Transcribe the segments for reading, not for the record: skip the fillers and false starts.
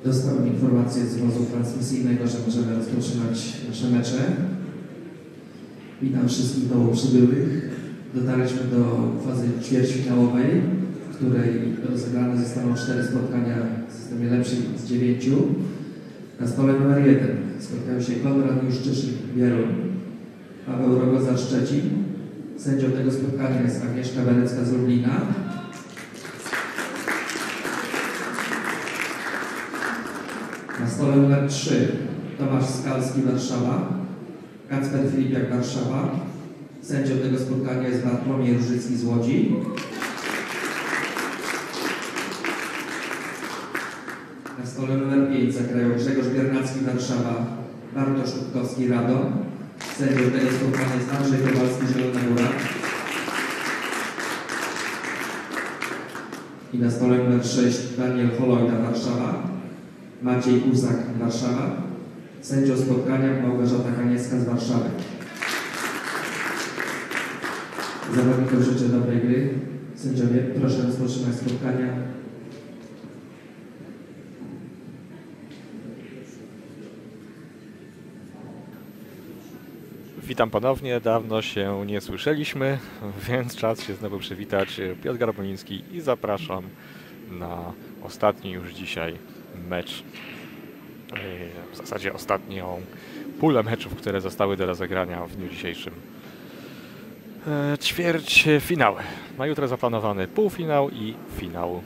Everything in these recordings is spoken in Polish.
Dostałem informację z wozu transmisyjnego, że możemy rozpoczynać nasze mecze. Witam wszystkich nowo przybyłych. Dotarliśmy do fazy ćwierćfinałowej, w której rozegrane zostaną 4 spotkania w systemie lepszym z 9. Na stole numer 1 spotkają się Konrad Juszczyszyn Wieluń, Paweł Rogoza Szczecin. Sędzią tego spotkania jest Agnieszka Werecka z Lublina. Na stole numer 3 Tomasz Skalski Warszawa, Kacper Filipiak Warszawa. Sędzią tego spotkania jest Bartłomiej Różycki z Łodzi. Na stole numer 5 zagrają Grzegorz Biernacki Warszawa, Bartosz Rutkowski Radom. Sędzią tego spotkania jest Andrzej Kowalski Zielona Góra. I na stole numer 6 Daniel Holojda Warszawa, Maciej Kusak Warszawa. Sędzią spotkania Małgorzata Kaniecka z Warszawy. Zawodnikom życzę dobrej gry. Sędziowie, proszę rozpoczynać spotkania. Witam ponownie, dawno się nie słyszeliśmy, więc czas się znowu przywitać. Piotr Garbuliński i zapraszam na ostatni już dzisiaj mecz. W zasadzie ostatnią pulę meczów, które zostały do rozegrania w dniu dzisiejszym. Ćwierćfinały. Na jutro zaplanowany półfinał i finał.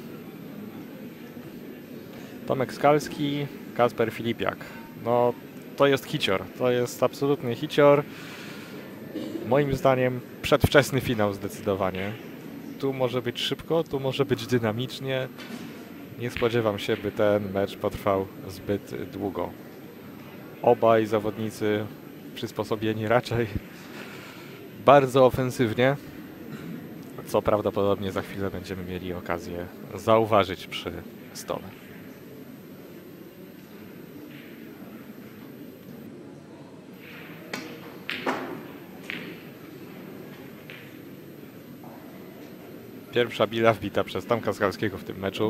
Tomek Skalski, Kacper Filipiak. No, to jest hicior. To jest absolutny hicior. Moim zdaniem przedwczesny finał zdecydowanie. Tu może być szybko, tu może być dynamicznie. Nie spodziewam się, by ten mecz potrwał zbyt długo. Obaj zawodnicy przysposobieni raczej bardzo ofensywnie, co prawdopodobnie za chwilę będziemy mieli okazję zauważyć przy stole. Pierwsza bila wbita przez Tomka Skalskiego w tym meczu.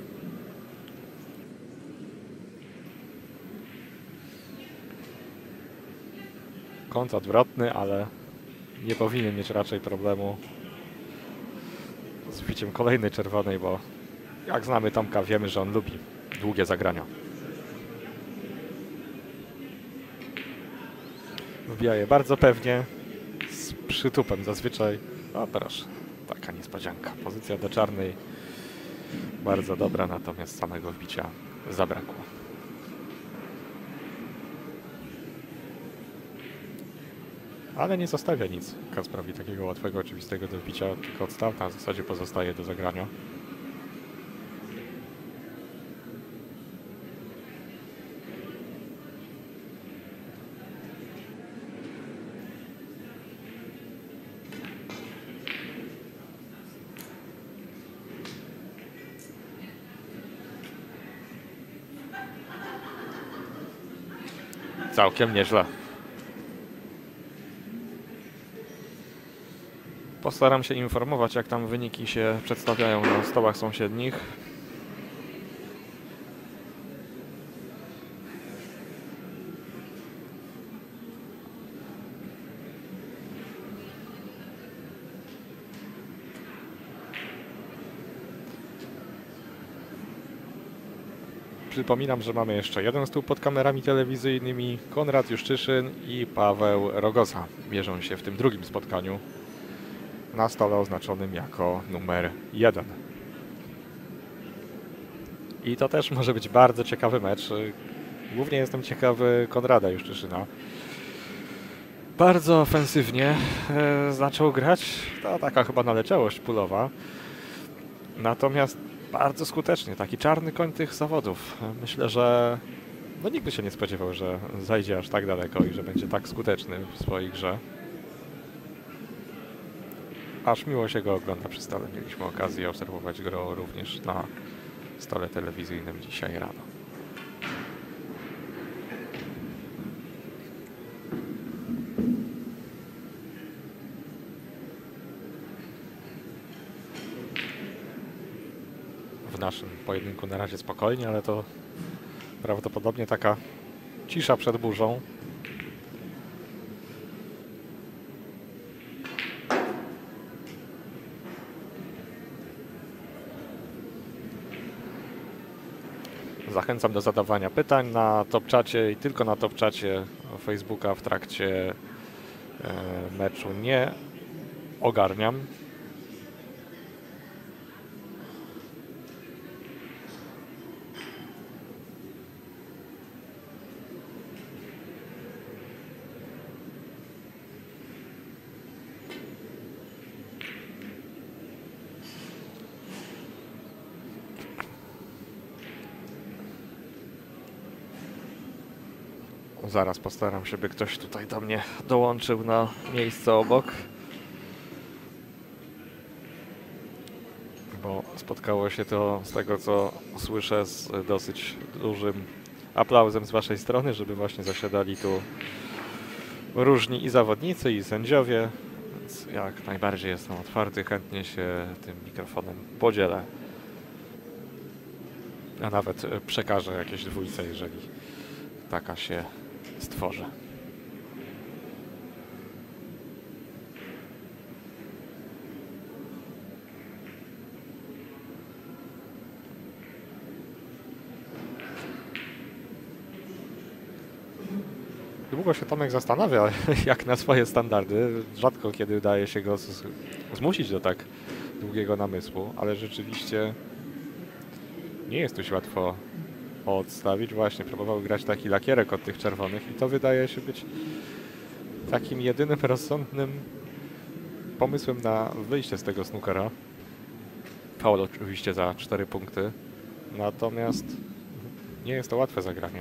Kąt odwrotny, ale nie powinien mieć raczej problemu z wbiciem kolejnej czerwonej, bo jak znamy Tomka, wiemy, że on lubi długie zagrania. Wbija je bardzo pewnie, z przytupem zazwyczaj. O proszę, taka niespodzianka. Pozycja do czarnej bardzo dobra, natomiast samego wbicia zabrakło. Ale nie zostawia nic Kacprowi takiego łatwego, oczywistego do wbicia, tylko odstawna w zasadzie pozostaje do zagrania. Całkiem nieźle. Postaram się informować, jak tam wyniki się przedstawiają na stołach sąsiednich. Przypominam, że mamy jeszcze jeden stół pod kamerami telewizyjnymi. Konrad Juszczyszyn i Paweł Rogoza mierzą się w tym drugim spotkaniu na stole oznaczonym jako numer 1. I to też może być bardzo ciekawy mecz. Głównie jestem ciekawy Konrada Juszczyszyna. Bardzo ofensywnie zaczął grać. To taka chyba naleciałość pulowa. Natomiast bardzo skutecznie. Taki czarny koń tych zawodów. Myślę, że no nikt by się nie spodziewał, że zajdzie aż tak daleko i że będzie tak skuteczny w swojej grze. Aż miło się go ogląda przy stole. Mieliśmy okazję obserwować go również na stole telewizyjnym dzisiaj rano. W naszym pojedynku na razie spokojnie, ale to Prawdopodobnie taka cisza przed burzą. Zachęcam do zadawania pytań na TopChacie i tylko na TopChacie Facebooka w trakcie meczu nie ogarniam. Zaraz postaram się, by ktoś tutaj do mnie dołączył na miejsce obok. Bo spotkało się to, z tego co słyszę, z dosyć dużym aplauzem z waszej strony, żeby właśnie zasiadali tu różni i zawodnicy, i sędziowie. Więc jak najbardziej jestem otwarty, chętnie się tym mikrofonem podzielę. A nawet przekażę jakieś dwójce, jeżeli taka się stworzę. Długo się Tomek zastanawia, jak na swoje standardy. Rzadko kiedy udaje się go zmusić do tak długiego namysłu, ale rzeczywiście nie jest dość łatwo odstawić. Właśnie próbował grać taki lakierek od tych czerwonych i to wydaje się być takim jedynym rozsądnym pomysłem na wyjście z tego snookera. Faul oczywiście za 4 punkty, natomiast nie jest to łatwe zagranie.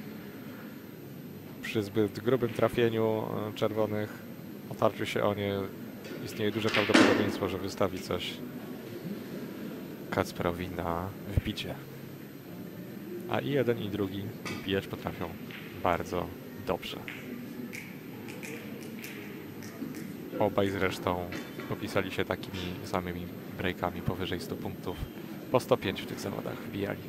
Przy zbyt grubym trafieniu czerwonych, otarciu się o nie, istnieje duże prawdopodobieństwo, że wystawi coś Kacperowi na wbicie. A i jeden, i drugi wbijać potrafią bardzo dobrze. Obaj zresztą popisali się takimi samymi breakami powyżej 100 punktów. Po 105 w tych zawodach wbijali.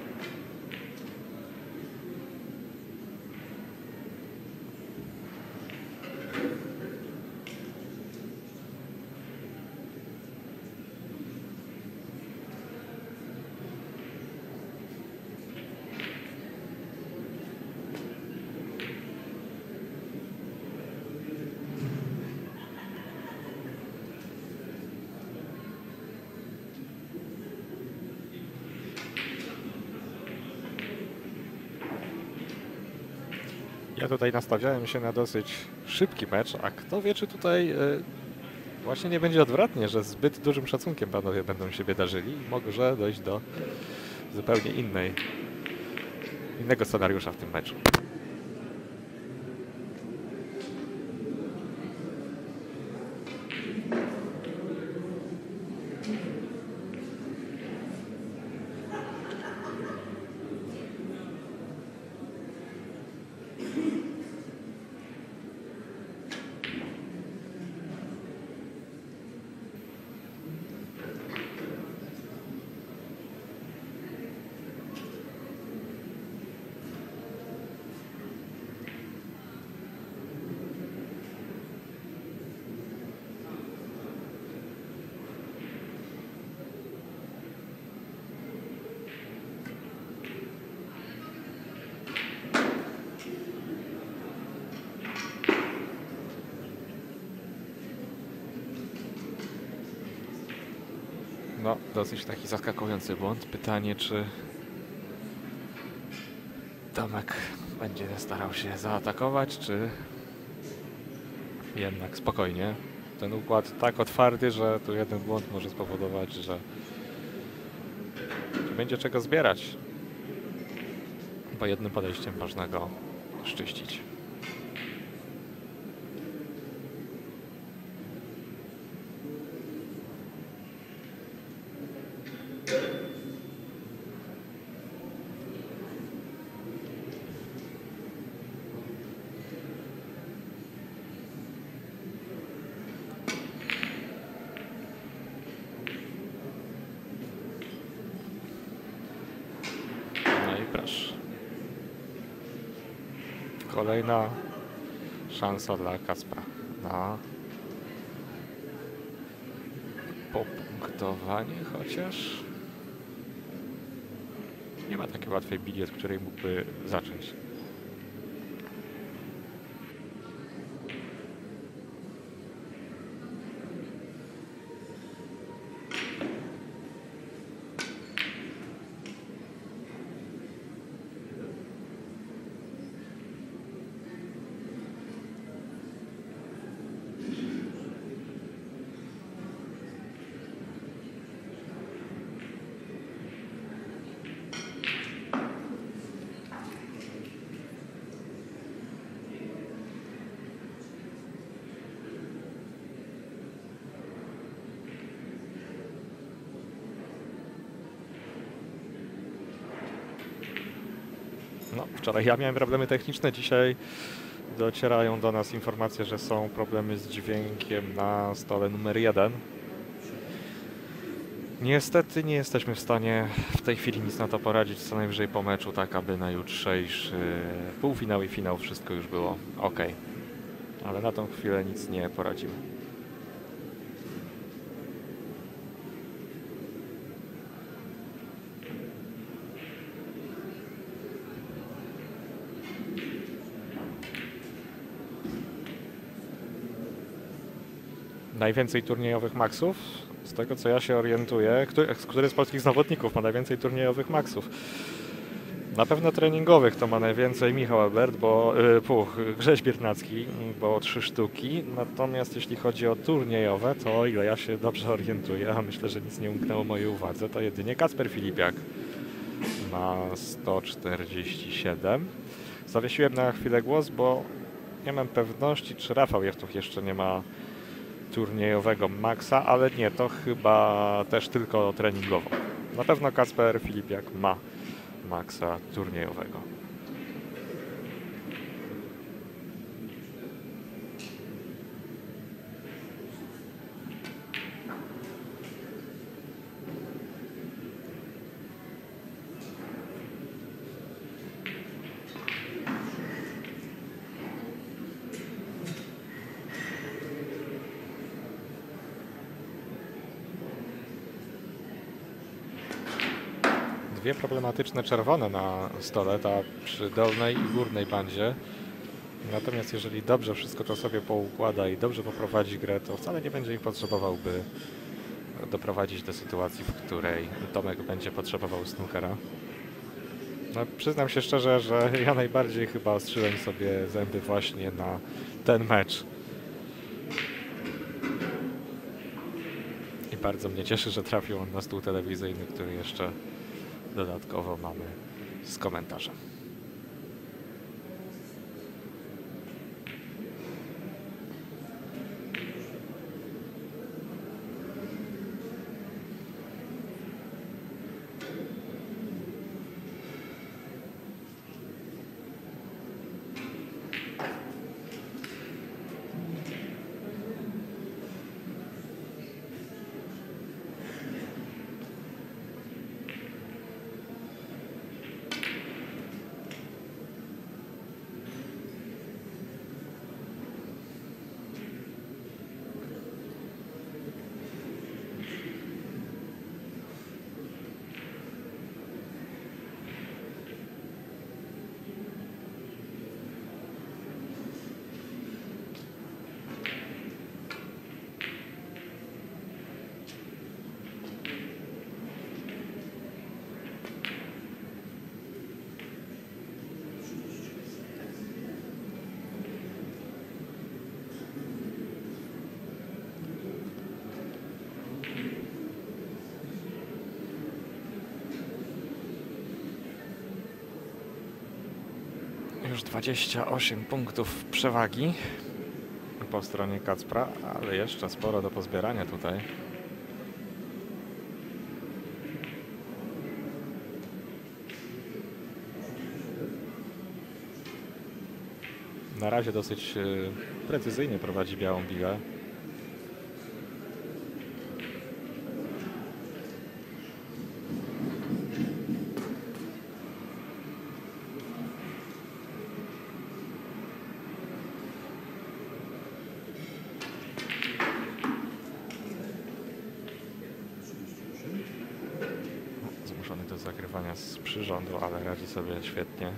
Ja tutaj nastawiałem się na dosyć szybki mecz, a kto wie, czy tutaj właśnie nie będzie odwrotnie, że zbyt dużym szacunkiem panowie będą siebie darzyli i może dojść do zupełnie innego scenariusza w tym meczu. No, dosyć taki zaskakujący błąd. Pytanie, czy Tomek będzie starał się zaatakować, czy jednak spokojnie. Ten układ tak otwarty, że tu jeden błąd może spowodować, że będzie czego zbierać. Po jednym podejściem można go szczyścić. No i proszę. Kolejna szansa dla Kacpra na popunktowanie, chociaż nie ma takiej łatwej bili, od której mógłby zacząć. No, wczoraj ja miałem problemy techniczne, dzisiaj docierają do nas informacje, że są problemy z dźwiękiem na stole numer 1. Niestety nie jesteśmy w stanie w tej chwili nic na to poradzić, co najwyżej po meczu, tak aby na jutrzejszy półfinał i finał wszystko już było ok. Ale na tą chwilę nic nie poradzimy. Najwięcej turniejowych maksów? Z tego co ja się orientuję, który z polskich zawodników ma najwięcej turniejowych maksów? Na pewno treningowych to ma najwięcej Michał Albert, Grześ Biernacki, bo 3 sztuki. Natomiast jeśli chodzi o turniejowe, to o ile ja się dobrze orientuję, a myślę, że nic nie umknęło mojej uwadze, to jedynie Kacper Filipiak ma 147. Zawiesiłem na chwilę głos, bo nie mam pewności, czy Rafał Jechtuch jeszcze nie ma turniejowego maksa, ale nie, to chyba też tylko treningowo. Na pewno Kacper Filipiak ma maksa turniejowego. Dwie problematyczne czerwone na stole, ta przy dolnej i górnej bandzie. Natomiast jeżeli dobrze wszystko to sobie poukłada i dobrze poprowadzi grę, to wcale nie będzie ich potrzebował, by doprowadzić do sytuacji, w której Tomek będzie potrzebował snookera. No, przyznam się szczerze, że ja najbardziej chyba ostrzyłem sobie zęby właśnie na ten mecz. I bardzo mnie cieszy, że trafił on na stół telewizyjny, który jeszcze dodatkowo mamy z komentarzem. Już 28 punktów przewagi po stronie Kacpra, ale jeszcze sporo do pozbierania tutaj. Na razie dosyć precyzyjnie prowadzi białą bigę. do zagrywania z przyrządu, ale radzi sobie świetnie.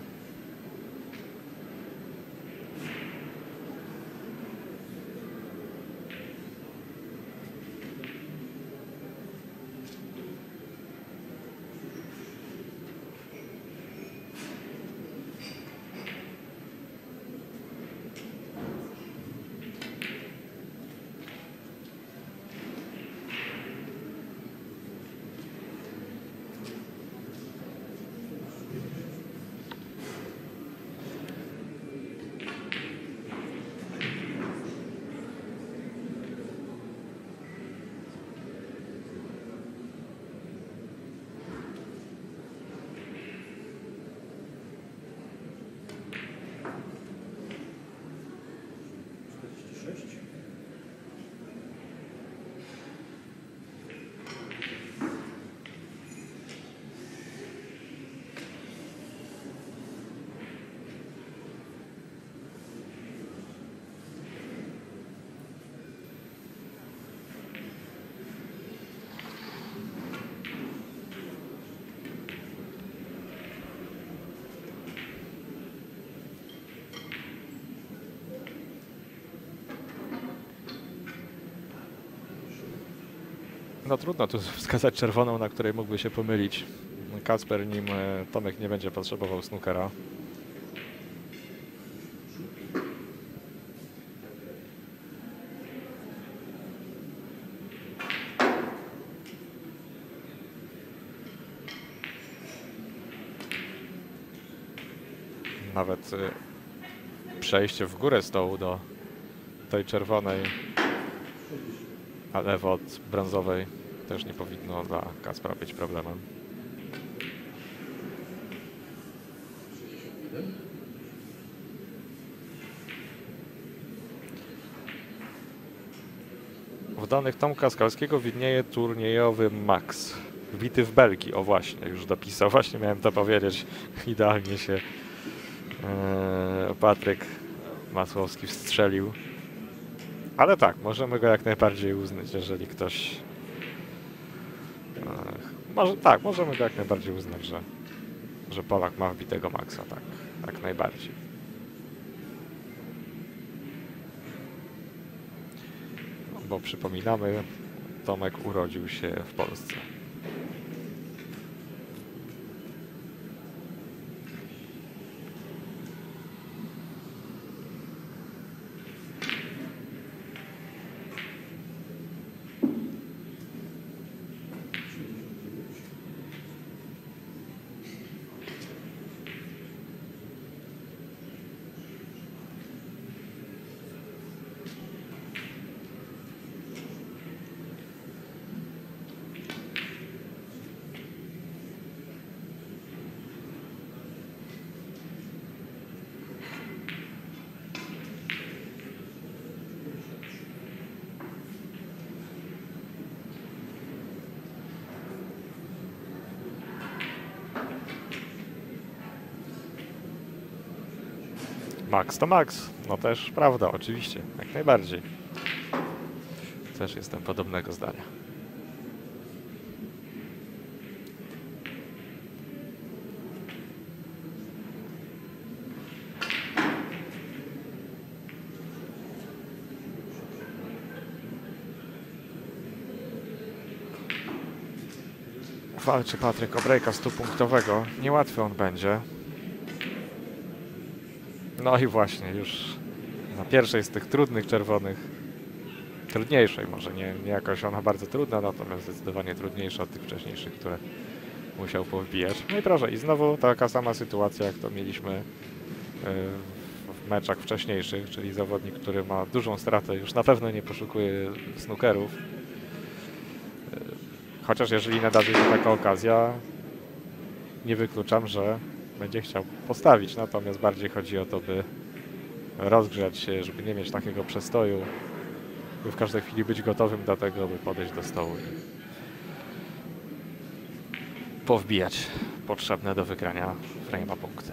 No trudno tu wskazać czerwoną, na której mógłby się pomylić Kacper, nim Tomek nie będzie potrzebował snookera. Nawet przejście w górę stołu do tej czerwonej, a lewo od brązowej też nie powinno dla Kacpra być problemem. W danych Tomka Skalskiego widnieje turniejowy Max, wbity w belki. O właśnie, już dopisał, właśnie miałem to powiedzieć. Idealnie się Patryk Masłowski wstrzelił. Ale tak, możemy go jak najbardziej uznać, jeżeli ktoś... możemy go jak najbardziej uznać, że Polak ma wbitego Maxa, tak, jak najbardziej. Bo przypominamy, Tomek urodził się w Polsce. Max to Max, no też prawda, oczywiście, jak najbardziej. Też jestem podobnego zdania. Walczy Patryk o breaka 100-punktowego. Niełatwy on będzie. No i właśnie, już na pierwszej z tych trudnych czerwonych, trudniejszej może, nie jakoś ona bardzo trudna, natomiast zdecydowanie trudniejsza od tych wcześniejszych, które musiał powbijać. No i proszę, i znowu taka sama sytuacja, jak to mieliśmy w meczach wcześniejszych, czyli zawodnik, który ma dużą stratę, już na pewno nie poszukuje snookerów. Chociaż jeżeli nadarzy się taka okazja, nie wykluczam, że będzie chciał postawić, natomiast bardziej chodzi o to, by rozgrzać się, żeby nie mieć takiego przestoju, by w każdej chwili być gotowym do tego, by podejść do stołu i powbijać potrzebne do wygrania frame'a punkty.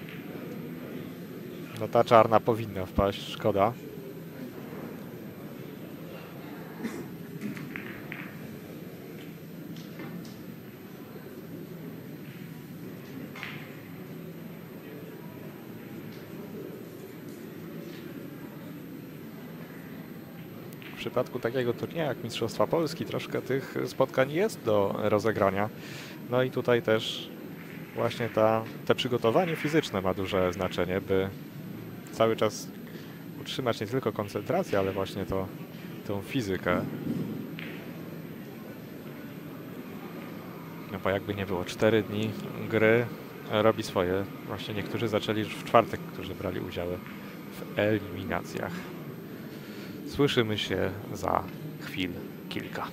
No ta czarna powinna wpaść, szkoda. przypadku takiego turnieju jak Mistrzostwa Polski troszkę tych spotkań jest do rozegrania. No i tutaj też właśnie te przygotowanie fizyczne ma duże znaczenie, by cały czas utrzymać nie tylko koncentrację, ale właśnie tą fizykę. No bo jakby nie było, 4 dni gry robi swoje. Właśnie niektórzy zaczęli już w czwartek, którzy brali udział w eliminacjach. Słyszymy się za chwil kilka.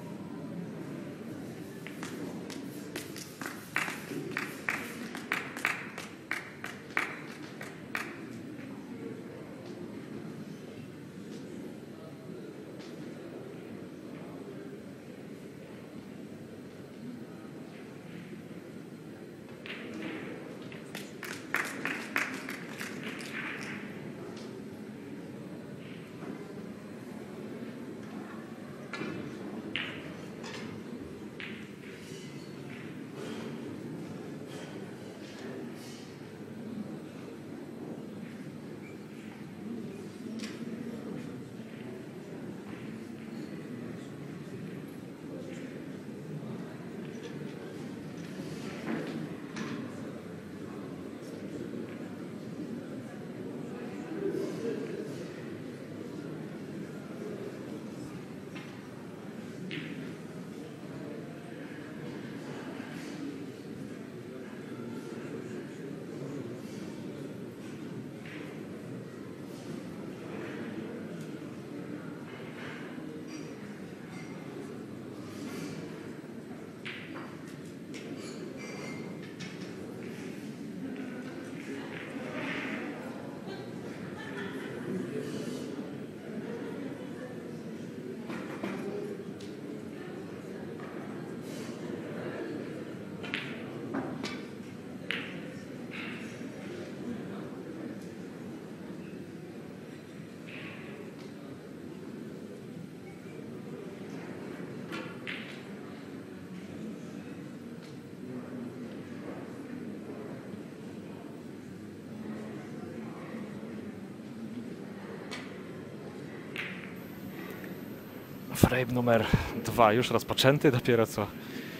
Frame numer 2 już rozpoczęty, dopiero co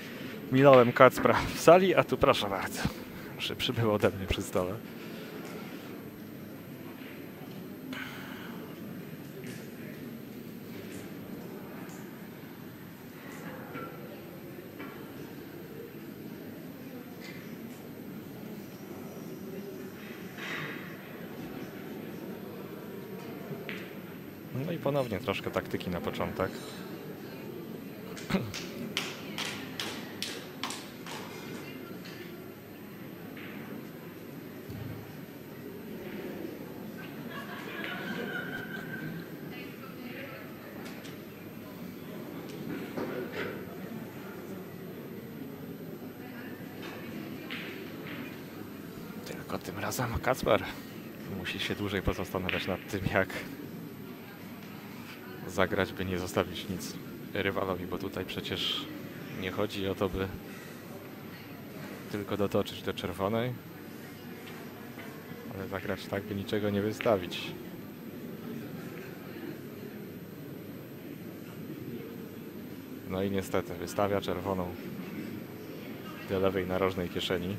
minąłem Kacpra w sali, a tu proszę bardzo, przybył ode mnie przy stole. No i ponownie troszkę taktyki na początek. Tylko tym razem Kacper musi się dłużej pozastanawiać nad tym, jak zagrać, by nie zostawić nic rywalowi, bo tutaj przecież nie chodzi o to, by tylko dotoczyć do czerwonej, ale zagrać tak, by niczego nie wystawić. No i niestety wystawia czerwoną do lewej narożnej kieszeni.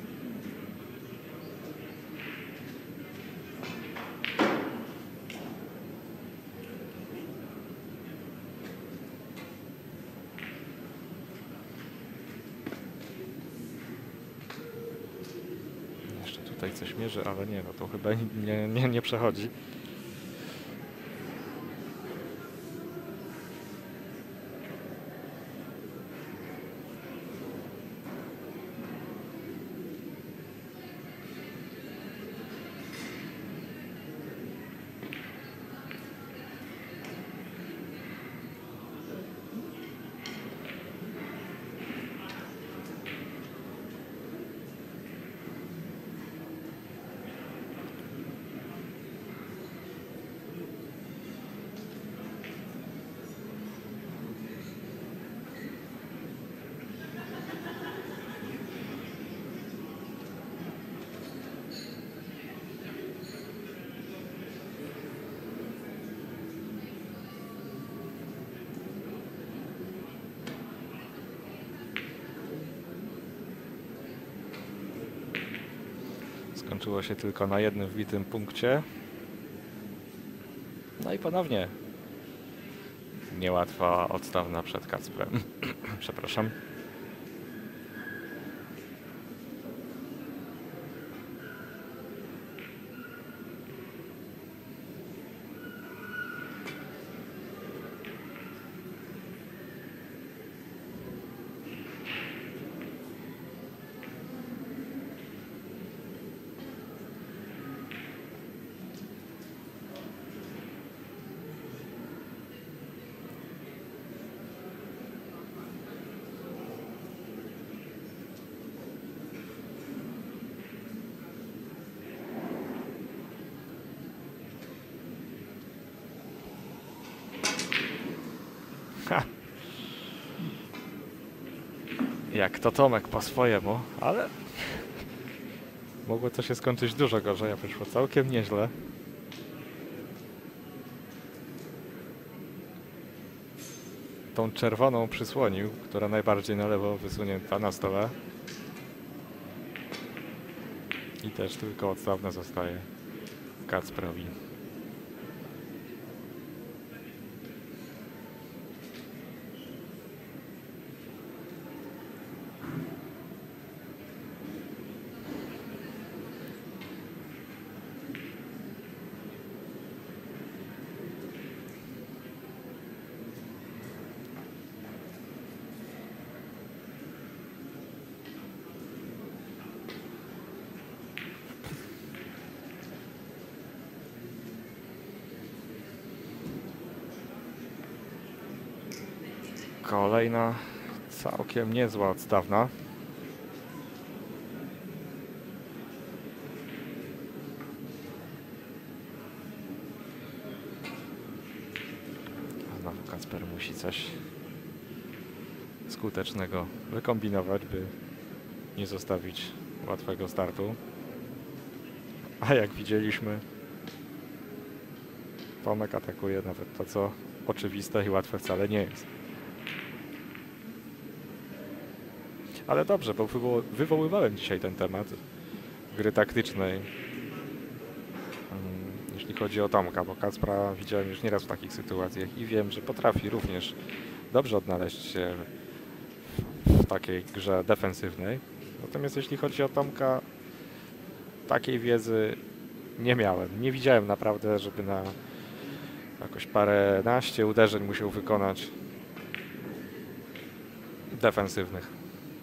Tutaj coś mierzy, ale nie, no to chyba nie przechodzi. Skończyło się tylko na jednym wbitym punkcie. No i ponownie niełatwa odstawna przed Kacprem. Przepraszam. Ha. Jak to Tomek po swojemu, ale mogło to się skończyć dużo gorzej, a wyszło całkiem nieźle. Tą czerwoną przysłonił, która najbardziej na lewo wysunięta na stole. I też tylko odstawna zostaje Kacprowi. Kolejna całkiem niezła odstawna. A znowu Kacper musi coś skutecznego wykombinować, by nie zostawić łatwego startu. A jak widzieliśmy, Tomek atakuje nawet to, co oczywiste i łatwe wcale nie jest. Ale dobrze, bo wywoływałem dzisiaj ten temat gry taktycznej, jeśli chodzi o Tomka, bo Kacpra widziałem już nieraz w takich sytuacjach i wiem, że potrafi również dobrze odnaleźć się w takiej grze defensywnej. Natomiast jeśli chodzi o Tomka, takiej wiedzy nie miałem. Nie widziałem naprawdę, żeby na jakoś paręnaście uderzeń musiał wykonać defensywnych.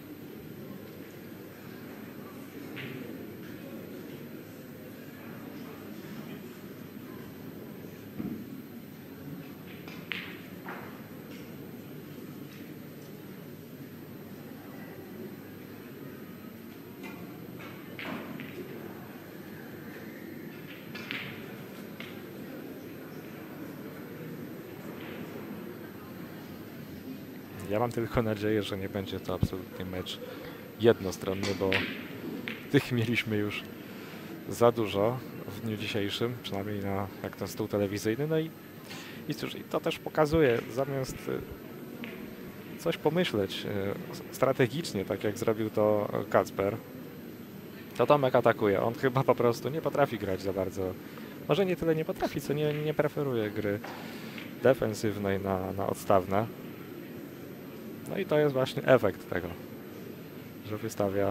Ja mam tylko nadzieję, że nie będzie to absolutnie mecz jednostronny, bo tych mieliśmy już za dużo w dniu dzisiejszym, przynajmniej na jak ten stół telewizyjny. No i cóż, i to też pokazuje, zamiast coś pomyśleć strategicznie, tak jak zrobił to Kacper, to Tomek atakuje. On chyba po prostu nie potrafi grać za bardzo. Może nie tyle nie potrafi, co nie preferuje gry defensywnej na odstawne. No i to jest właśnie efekt tego, że wystawia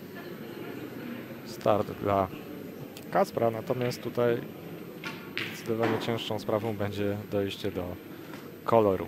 start dla Kacpra, natomiast tutaj zdecydowanie cięższą sprawą będzie dojście do koloru.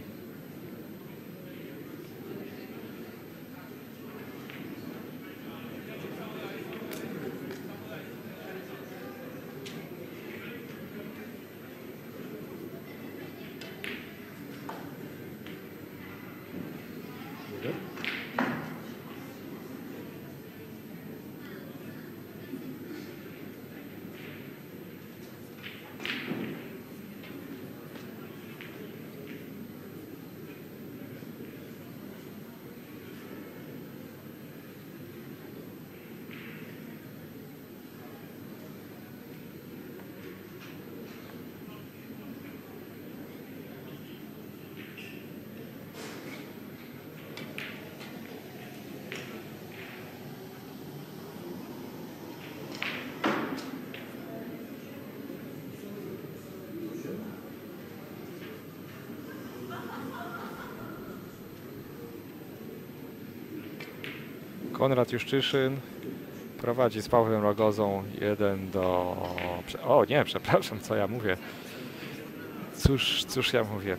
Konrad Juszczyszyn prowadzi z Pawłem Rogozą 1 do... O nie, przepraszam, co ja mówię. Cóż ja mówię.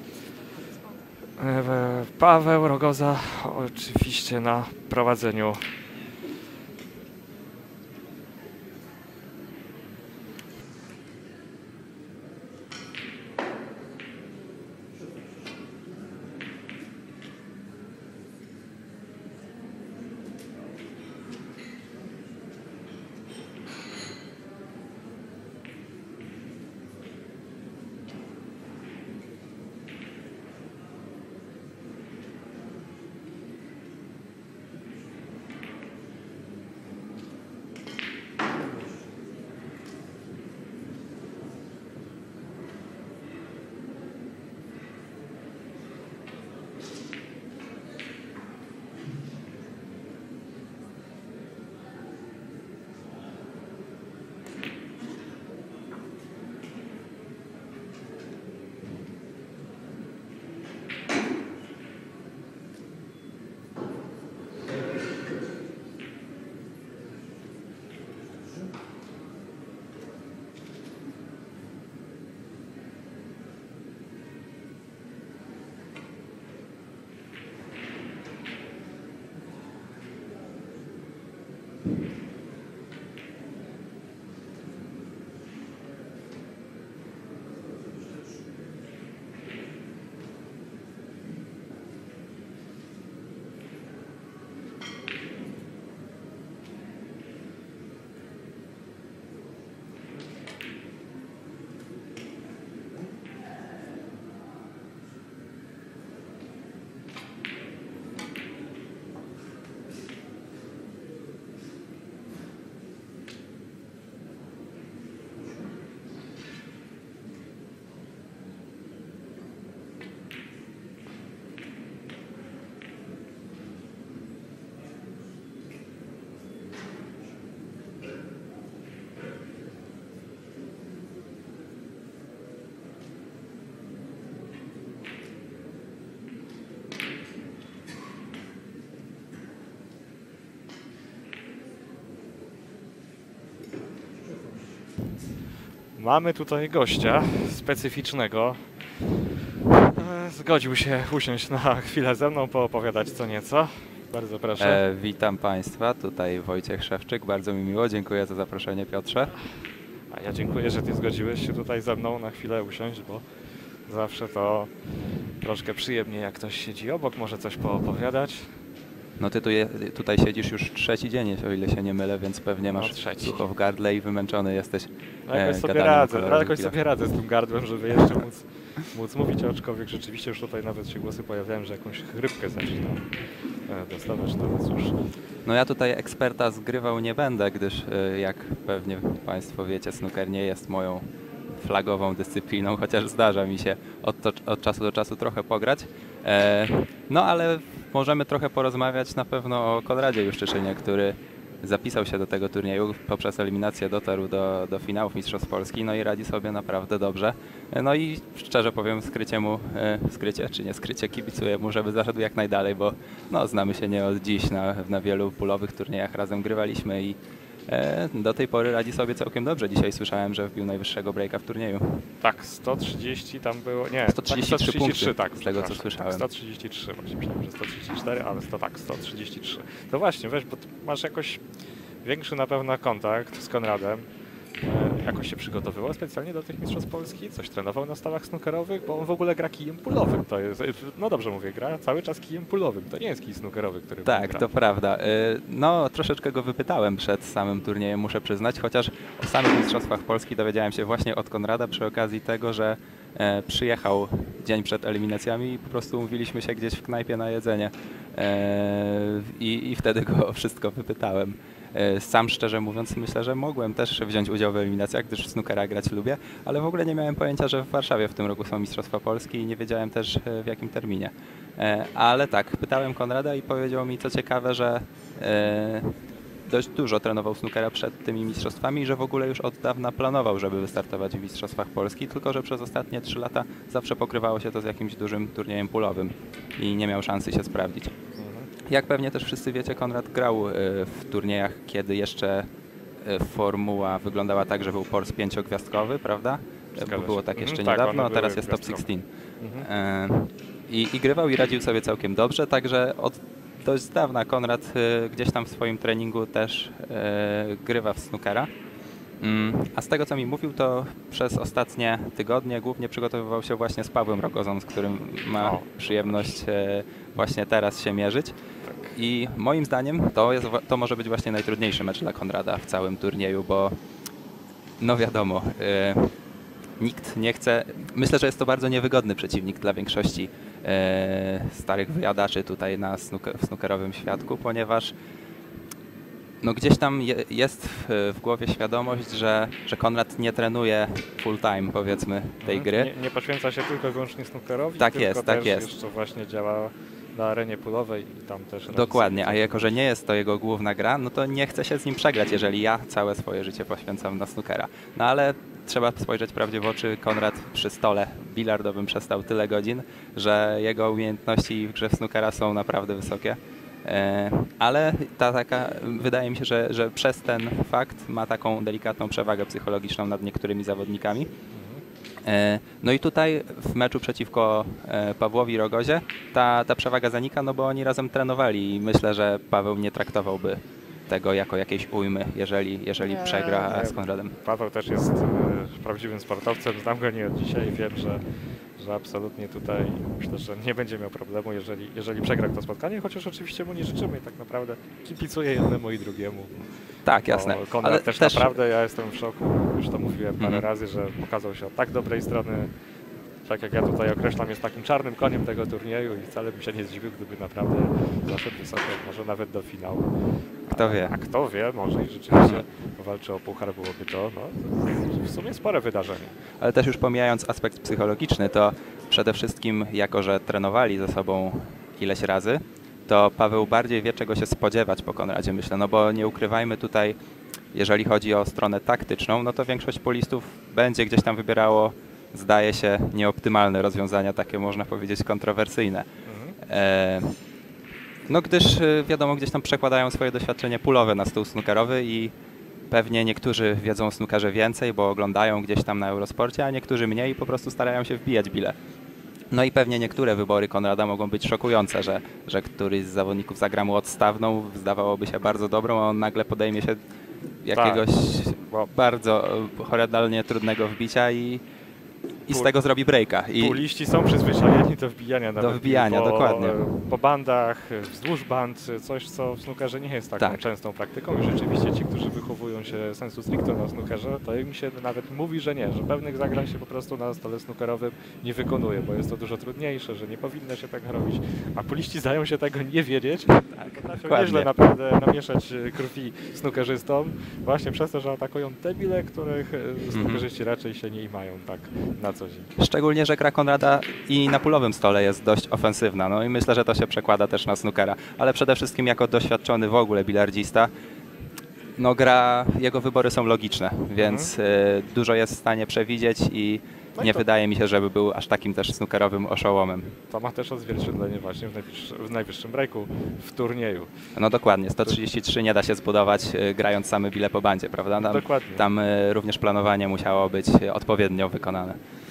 Paweł Rogoza oczywiście na prowadzeniu. Mamy tutaj gościa specyficznego. Zgodził się usiąść na chwilę ze mną, poopowiadać co nieco. Bardzo proszę. Witam Państwa, tutaj Wojciech Szewczyk, bardzo mi miło, dziękuję za zaproszenie, Piotrze. A ja dziękuję, że Ty zgodziłeś się tutaj ze mną na chwilę usiąść, bo zawsze to troszkę przyjemnie, jak ktoś siedzi obok, może coś poopowiadać. No Ty tutaj siedzisz już trzeci dzień, o ile się nie mylę, więc pewnie masz sucho w gardle i wymęczony jesteś. No jakoś sobie radzę z tym gardłem, żeby jeszcze móc mówić, aczkolwiek rzeczywiście już tutaj nawet się głosy pojawiają, że jakąś chrypkę zaczyna dostawać, no cóż. No ja tutaj eksperta zgrywał nie będę, gdyż jak pewnie Państwo wiecie, snooker nie jest moją flagową dyscypliną, chociaż zdarza mi się od czasu do czasu trochę pograć. No ale możemy trochę porozmawiać na pewno o Konradzie Juszczyszynie, który zapisał się do tego turnieju, poprzez eliminację dotarł do finałów Mistrzostw Polski, no i radzi sobie naprawdę dobrze. No i szczerze powiem, skrycie czy nie skrycie, kibicuję mu, żeby zaszedł jak najdalej, bo no, znamy się nie od dziś, na wielu pulowych turniejach razem grywaliśmy i do tej pory radzi sobie całkiem dobrze. Dzisiaj słyszałem, że wbił najwyższego breaka w turnieju. Tak, 130 tam było, nie, 133 punkty, tak, z tego co słyszałem. 133, właśnie myślałem, że 134, ale 133. To właśnie, weź, bo masz jakoś większy na pewno kontakt z Konradem. Jakoś się przygotowywał specjalnie do tych Mistrzostw Polski? Coś trenował na stawach snookerowych? Bo on w ogóle gra kijem pulowym. To jest, no dobrze mówię, gra cały czas kijem pulowym. To nie jest kij snookerowy, który Tak, gra. to prawda. No troszeczkę go wypytałem przed samym turniejem, muszę przyznać, chociaż o samych Mistrzostwach Polski dowiedziałem się właśnie od Konrada przy okazji tego, że przyjechał dzień przed eliminacjami i po prostu umówiliśmy się gdzieś w knajpie na jedzenie i wtedy go o wszystko wypytałem. Sam szczerze mówiąc myślę, że mogłem też wziąć udział w eliminacjach, gdyż w snookera grać lubię, ale w ogóle nie miałem pojęcia, że w Warszawie w tym roku są Mistrzostwa Polski i nie wiedziałem też w jakim terminie. Ale tak, pytałem Konrada i powiedział mi co ciekawe, że dość dużo trenował snookera przed tymi mistrzostwami i że w ogóle już od dawna planował, żeby wystartować w Mistrzostwach Polski, tylko że przez ostatnie 3 lata zawsze pokrywało się to z jakimś dużym turniejem pulowym i nie miał szansy się sprawdzić. Jak pewnie też wszyscy wiecie, Konrad grał w turniejach, kiedy jeszcze formuła wyglądała tak, że był Pors 5-gwiazdkowy, prawda? Bo było tak jeszcze niedawno, a teraz jest top 16. I grywał i radził sobie całkiem dobrze, także od dość dawna Konrad gdzieś tam w swoim treningu też grywa w snookera. A z tego, co mi mówił, to przez ostatnie tygodnie głównie przygotowywał się właśnie z Pawłem Rogozą, z którym ma przyjemność właśnie teraz się mierzyć. I moim zdaniem to może być właśnie najtrudniejszy mecz dla Konrada w całym turnieju, bo no wiadomo, nikt nie chce... Myślę, że jest to bardzo niewygodny przeciwnik dla większości starych wyjadaczy tutaj w snookerowym świadku, ponieważ no gdzieś tam jest w głowie świadomość, że Konrad nie trenuje full time, powiedzmy, tej gry. Nie poświęca się tylko i wyłącznie snookerowi, tak tylko jest, też tak jest. jeszcze właśnie działa na arenie pulowej i tam też... Dokładnie, a jako, że nie jest to jego główna gra, no to nie chce się z nim przegrać, jeżeli ja całe swoje życie poświęcam na snookera. No ale trzeba spojrzeć prawdzie w oczy, Konrad przy stole bilardowym przestał tyle godzin, że jego umiejętności w grze w snookera są naprawdę wysokie. Ale wydaje mi się, że przez ten fakt ma taką delikatną przewagę psychologiczną nad niektórymi zawodnikami. No i tutaj w meczu przeciwko Pawłowi Rogozie ta przewaga zanika, no bo oni razem trenowali i myślę, że Paweł nie traktowałby tego jako jakiejś ujmy, jeżeli przegra z Konradem. Paweł też jest prawdziwym sportowcem, znam go nie od dzisiaj, wiem, że absolutnie tutaj myślę, że nie będzie miał problemu, jeżeli przegra to spotkanie, chociaż oczywiście mu nie życzymy i tak naprawdę kibicuję jednemu i drugiemu. Tak, jasne. Konrad ale też naprawdę, ja jestem w szoku, już to mówiłem parę razy, że pokazał się od tak dobrej strony, tak jak ja tutaj określam, jest takim czarnym koniem tego turnieju i wcale bym się nie zdziwił, gdyby naprawdę zaszedł wysoko, może nawet do finału. Kto wie? A kto wie, może i rzeczywiście powalczy o puchar, byłoby to w sumie spore wydarzenie. Ale też już pomijając aspekt psychologiczny, to przede wszystkim jako, że trenowali ze sobą ileś razy, to Paweł bardziej wie, czego się spodziewać po Konradzie, myślę, no bo nie ukrywajmy tutaj, jeżeli chodzi o stronę taktyczną, no to większość polistów będzie gdzieś tam wybierało, zdaje się, nieoptymalne rozwiązania, takie można powiedzieć kontrowersyjne. No gdyż wiadomo, gdzieś tam przekładają swoje doświadczenie pulowe na stół snookerowy i pewnie niektórzy wiedzą o snookerze więcej, bo oglądają gdzieś tam na Eurosporcie, a niektórzy mniej i po prostu starają się wbijać bile. No i pewnie niektóre wybory Konrada mogą być szokujące, że któryś z zawodników zagra mu odstawną, zdawałoby się bardzo dobrą, a on nagle podejmie się jakiegoś bardzo horrendalnie trudnego wbicia i z tego zrobi breaka. Puliści są przyzwyczajeni do wbijania nawet. Do wbijania, dokładnie. Po bandach, wzdłuż band, coś co w snookerze nie jest taką częstą praktyką i rzeczywiście ci, którzy wychowują się sensu stricto na snookerze, to im się nawet mówi, że nie, że pewnych zagrań się po prostu na stole snookerowym nie wykonuje, bo jest to dużo trudniejsze, że nie powinno się tak robić, a puliści zdają się tego nie wiedzieć, potrafią nieźle naprawdę namieszać krwi snookerzystom, właśnie przez to, że atakują te bile, których snookerzyści raczej się nie imają tak na co dzień. Szczególnie, że gra Konrada i na pulowym stole jest dość ofensywna, no i myślę, że to się przekłada też na snookera, ale przede wszystkim jako doświadczony w ogóle bilardzista, no jego wybory są logiczne, więc dużo jest w stanie przewidzieć i nie wydaje mi się, żeby był aż takim też snookerowym oszołomem. To ma też odzwierciedlenie właśnie w najwyższym breaku w turnieju. No dokładnie, 133 nie da się zbudować grając same bile po bandzie, prawda? Tam również planowanie musiało być odpowiednio wykonane.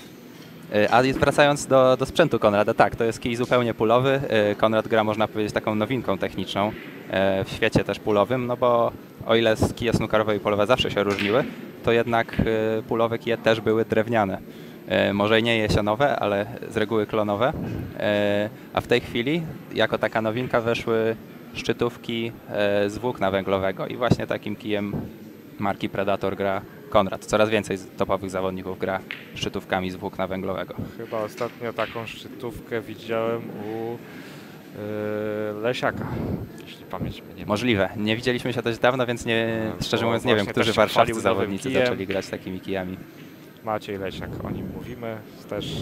A wracając do sprzętu Konrada, tak, to jest kij zupełnie pulowy. Konrad gra, można powiedzieć, taką nowinką techniczną w świecie też pulowym, no bo o ile kije snookerowe i pulowe zawsze się różniły, to jednak pulowe kije też były drewniane. Może nie jesionowe, ale z reguły klonowe. A w tej chwili jako taka nowinka weszły szczytówki z włókna węglowego i właśnie takim kijem marki Predator gra Konrad. Coraz więcej topowych zawodników gra szczytówkami z włókna węglowego. Chyba ostatnio taką szczytówkę widziałem u Lesiaka, jeśli pamięć mnie nie myli. Możliwe. Nie widzieliśmy się dość dawno, więc szczerze mówiąc nie wiem, którzy warszawscy zawodnicy zaczęli grać takimi kijami. Maciej Lesiak, o nim mówimy, też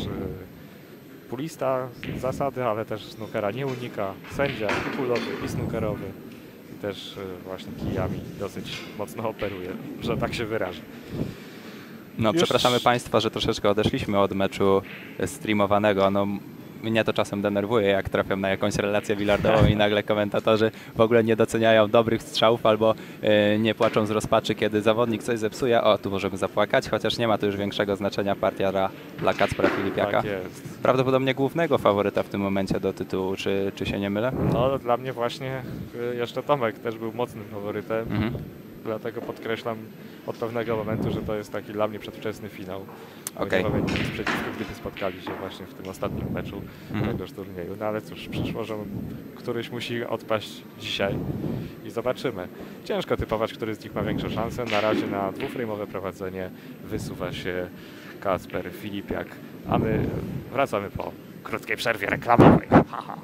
pulista z zasady, ale też snookera nie unika, sędzia i pulowy i snookerowy. też właśnie kijami dosyć mocno operuje, że tak się wyrażę. No, Już... przepraszamy Państwa, że troszeczkę odeszliśmy od meczu streamowanego. No, mnie to czasem denerwuje, jak trafiam na jakąś relację bilardową i nagle komentatorzy w ogóle nie doceniają dobrych strzałów albo nie płaczą z rozpaczy, kiedy zawodnik coś zepsuje. O, tu możemy zapłakać, chociaż nie ma to już większego znaczenia partia dla Kacpra Filipiaka. Tak jest. Prawdopodobnie głównego faworyta w tym momencie do tytułu, czy się nie mylę? No, dla mnie właśnie jeszcze Tomek też był mocnym faworytem. Dlatego podkreślam od pewnego momentu, że to jest taki dla mnie przedwczesny finał. Okej. Nie mamy nic przeciwko, gdyby spotkali się właśnie w tym ostatnim meczu tegoż turnieju. No ale cóż, przyszło, że któryś musi odpaść dzisiaj i zobaczymy. Ciężko typować, który z nich ma większe szanse. Na razie na dwuframe'owe prowadzenie wysuwa się Kacper Filipiak, a my wracamy po krótkiej przerwie reklamowej. Haha.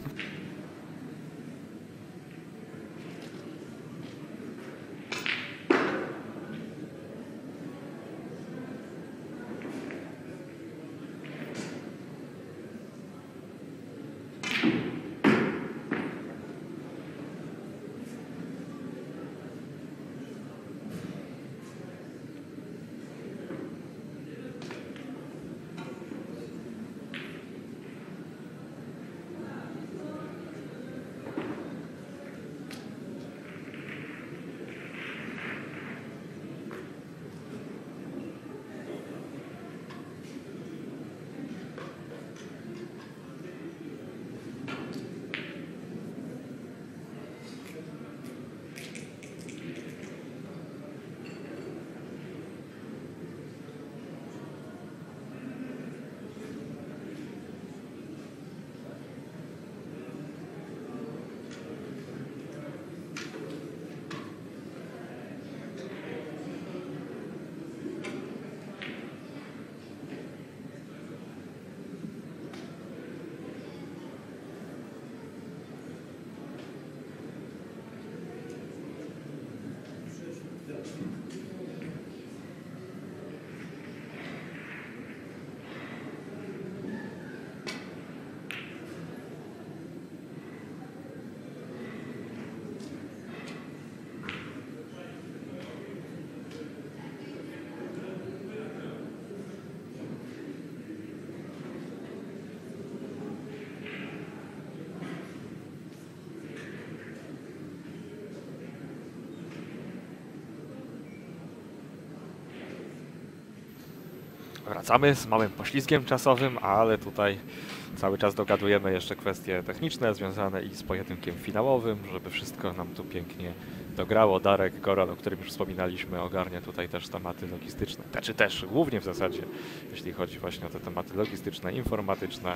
Wracamy z małym poślizgiem czasowym, ale tutaj cały czas dogadujemy jeszcze kwestie techniczne związane i z pojedynkiem finałowym, żeby wszystko nam tu pięknie dograło. Darek Goral, o którym już wspominaliśmy, ogarnia tutaj też tematy logistyczne, czy też głównie w zasadzie, jeśli chodzi właśnie o te tematy logistyczne, informatyczne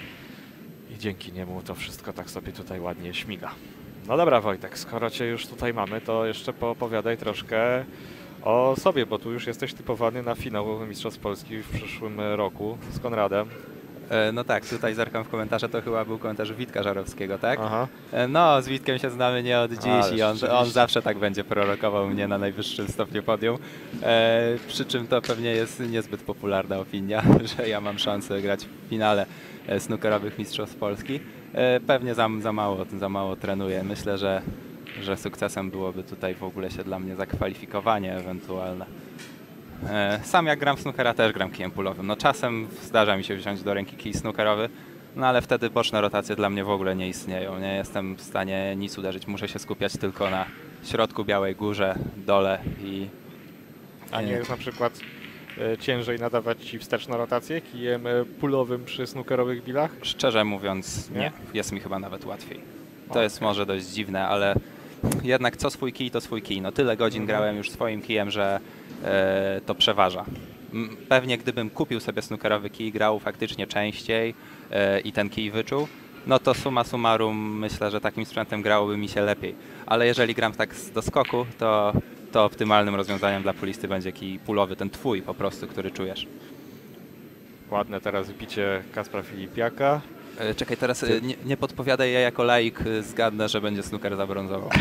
i dzięki niemu to wszystko tak sobie tutaj ładnie śmiga. No dobra Wojtek, skoro Cię już tutaj mamy, to jeszcze poopowiadaj troszkę o sobie, bo tu już jesteś typowany na finał Mistrzostw Polski w przyszłym roku z Konradem. No tak, tutaj zerkam w komentarze, to chyba był komentarz Witka Żarowskiego, tak? Aha. No, z Witkiem się znamy nie od dziś i on rzeczywiście. zawsze tak będzie prorokował mnie na najwyższym stopniu podium. Przy czym to pewnie jest niezbyt popularna opinia, że ja mam szansę grać w finale snookerowych Mistrzostw Polski. Pewnie za mało trenuję. Myślę, że sukcesem byłoby tutaj w ogóle się dla mnie zakwalifikowanie ewentualne. Sam jak gram w snookera, też gram kijem pulowym. No czasem zdarza mi się wziąć do ręki kij snookerowy, no ale wtedy boczne rotacje dla mnie w ogóle nie istnieją. Nie jestem w stanie nic uderzyć, muszę się skupiać tylko na środku, białej górze, dole i... A nie jest na przykład ciężej nadawać Ci wsteczną rotację kijem pulowym przy snookerowych bilach? Szczerze mówiąc nie, jest mi chyba nawet łatwiej. To jest może dość dziwne, ale jednak co swój kij, to swój kij. No tyle godzin grałem już swoim kijem, że to przeważa. Pewnie gdybym kupił sobie snookerowy kij, grał faktycznie częściej i ten kij wyczuł, no to summa summarum myślę, że takim sprzętem grałoby mi się lepiej. Ale jeżeli gram tak z doskoku, to optymalnym rozwiązaniem dla pulisty będzie kij pulowy, ten twój po prostu, który czujesz. Ładne teraz wypicie Kacpra Filipiaka. Czekaj, teraz nie podpowiadaj, ja jako laik zgadnę, że będzie snooker zabrązował.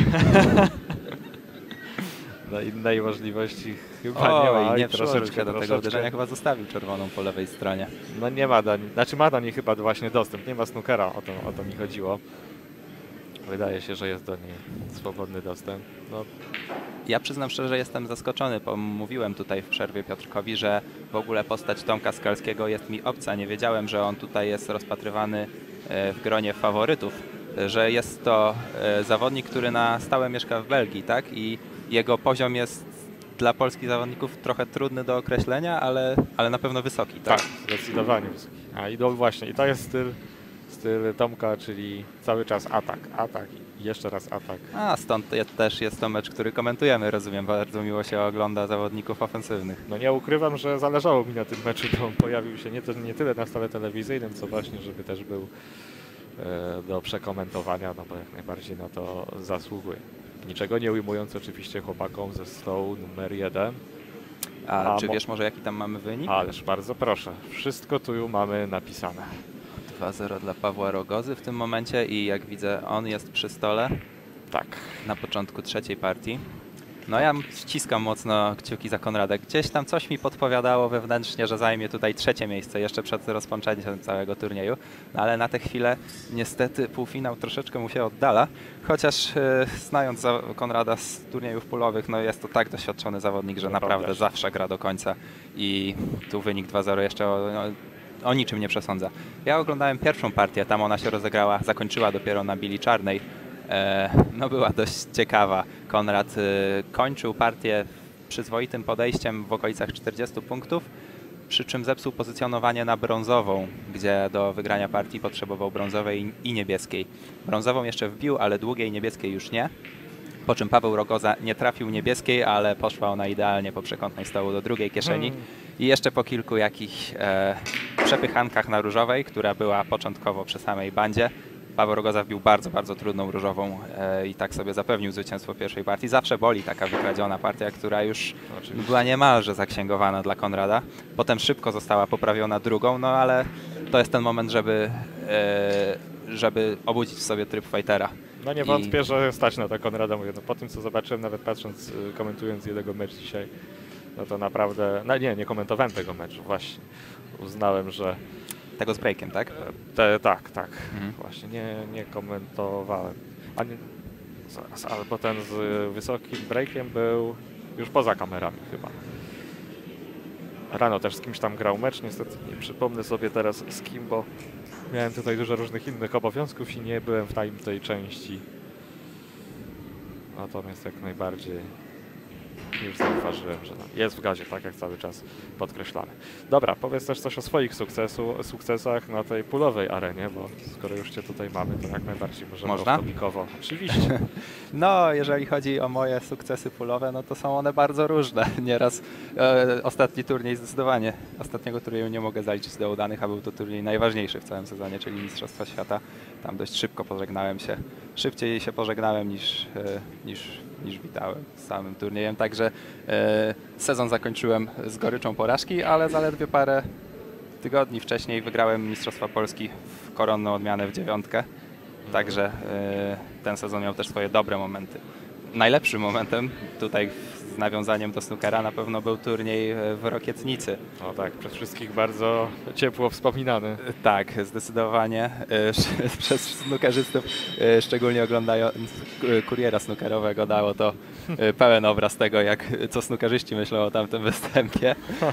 No innej możliwości chyba nie ma. Nie troszeczkę do tego uderzenia, chyba zostawił czerwoną po lewej stronie. No nie ma Dani, znaczy ma Dani chyba właśnie dostęp, nie ma snookera, o to mi chodziło. wydaje się, że jest do niej swobodny dostęp. No, Ja przyznam szczerze, że jestem zaskoczony, bo mówiłem tutaj w przerwie Piotrkowi, że w ogóle postać Tomka Skalskiego jest mi obca. Nie wiedziałem, że on tutaj jest rozpatrywany w gronie faworytów, że jest to zawodnik, który na stałe mieszka w Belgii, tak? I jego poziom jest dla polskich zawodników trochę trudny do określenia, ale na pewno wysoki, tak? tak, zdecydowanie wysoki. A i właśnie, i to jest styl Tomka, czyli cały czas atak i jeszcze raz atak. A stąd też jest to mecz, który komentujemy, rozumiem. Bardzo miło się ogląda zawodników ofensywnych. No nie ukrywam, że zależało mi na tym meczu, bo on pojawił się nie tyle na stole telewizyjnym, co właśnie, żeby też był do przekomentowania, no bo jak najbardziej na to zasługuje. Niczego nie ujmując oczywiście chłopakom ze stołu numer 1. A czy wiesz może jaki tam mamy wynik? Ależ bardzo proszę, wszystko tu mamy napisane. 2-0 dla Pawła Rogozy w tym momencie i jak widzę on jest przy stole Tak. na początku trzeciej partii. No ja ściskam mocno kciuki za Konrada. Gdzieś tam coś mi podpowiadało wewnętrznie, że zajmie tutaj trzecie miejsce jeszcze przed rozpoczęciem całego turnieju. No ale na tę chwilę niestety półfinał troszeczkę mu się oddala. Chociaż znając Konrada z turniejów pulowych, no jest to tak doświadczony zawodnik, że naprawdę zawsze gra do końca. I tu wynik 2-0 jeszcze o niczym nie przesądza. Ja oglądałem pierwszą partię, tam ona się rozegrała, zakończyła dopiero na bili czarnej. No była dość ciekawa. Konrad kończył partię przyzwoitym podejściem w okolicach 40 punktów, przy czym zepsuł pozycjonowanie na brązową, gdzie do wygrania partii potrzebował brązowej i niebieskiej. Brązową jeszcze wbił, ale długiej niebieskiej już nie. Po czym Paweł Rogoza nie trafił niebieskiej, ale poszła ona idealnie po przekątnej stołu do drugiej kieszeni. I jeszcze po kilku jakichś przepychankach na różowej, która była początkowo przy samej bandzie, Paweł Rogoza wbił bardzo, bardzo trudną różową i tak sobie zapewnił zwycięstwo pierwszej partii. Zawsze boli taka wykradziona partia, która już była niemalże zaksięgowana dla Konrada. Potem szybko została poprawiona drugą, no ale to jest ten moment, żeby obudzić w sobie tryb fightera. No nie wątpię, że stać na to Konrada. Mówię, no po tym co zobaczyłem, nawet patrząc, komentując jego mecz dzisiaj, no to naprawdę, no nie komentowałem tego meczu, właśnie. Uznałem, że tego z breakiem, tak? Tak. Właśnie nie komentowałem. Albo ten z wysokim breakiem był już poza kamerami chyba. Rano też z kimś tam grał mecz, niestety nie przypomnę sobie teraz z kim, bo miałem tutaj dużo różnych innych obowiązków i nie byłem w tej części. Natomiast jak najbardziej już zauważyłem, że jest w gazie, tak jak cały czas podkreślamy. Dobra, powiedz też coś o swoich sukcesach na tej pulowej arenie, bo skoro już Cię tutaj mamy, to jak najbardziej możemy off-topicowo. Oczywiście. No, jeżeli chodzi o moje sukcesy pulowe, no to są one bardzo różne. Nieraz ostatni turniej zdecydowanie. Ostatniego turnieju nie mogę zaliczyć do udanych, a był to turniej najważniejszy w całym sezonie, czyli Mistrzostwa Świata. Tam dość szybko pożegnałem się. Szybciej się pożegnałem niż witałem z samym turniejem. Także sezon zakończyłem z goryczą porażki, ale zaledwie parę tygodni wcześniej wygrałem Mistrzostwa Polski w koronną odmianę w 9. Także ten sezon miał też swoje dobre momenty. Najlepszym momentem tutaj z nawiązaniem do snookera na pewno był turniej w Rokietnicy. O tak, przez wszystkich bardzo ciepło wspominany. Tak, zdecydowanie przez snookerzystów, szczególnie oglądając kuriera snookerowego, dało to pełen obraz tego, co snookerzyści myślą o tamtym występie.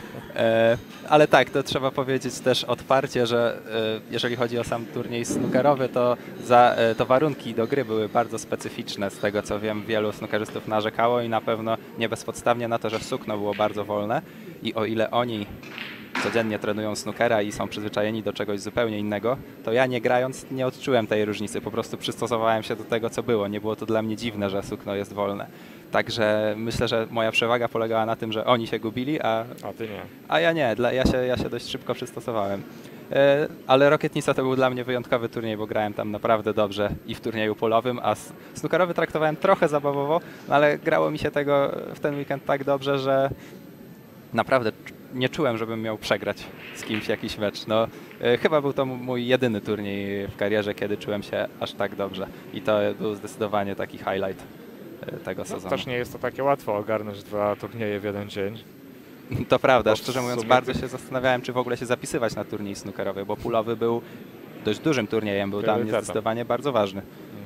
Ale tak, to trzeba powiedzieć też otwarcie, że jeżeli chodzi o sam turniej snookerowy, to warunki do gry były bardzo specyficzne. Z tego co wiem, wielu snookerzystów narzekało i na pewno nie bezpodstawnie na to, że sukno było bardzo wolne i o ile oni codziennie trenują snookera i są przyzwyczajeni do czegoś zupełnie innego, to ja nie grając nie odczułem tej różnicy, po prostu przystosowałem się do tego, co było. Nie było to dla mnie dziwne, że sukno jest wolne. Także myślę, że moja przewaga polegała na tym, że oni się gubili, a ty nie. A ja nie, ja się dość szybko przystosowałem. Ale Rokietnica to był dla mnie wyjątkowy turniej, bo grałem tam naprawdę dobrze i w turnieju polowym, a snookerowy traktowałem trochę zabawowo, no ale grało mi się tego w ten weekend tak dobrze, że naprawdę nie czułem, żebym miał przegrać z kimś jakiś mecz. No, chyba był to mój jedyny turniej w karierze, kiedy czułem się aż tak dobrze i to był zdecydowanie taki highlight tego sezonu. Też nie jest to takie łatwo ogarnąć 2 turnieje w jeden dzień. To prawda, szczerze mówiąc bardzo się zastanawiałem, czy w ogóle się zapisywać na turniej snookerowy, bo pulowy był dość dużym turniejem, był dla mnie zdecydowanie bardzo ważny.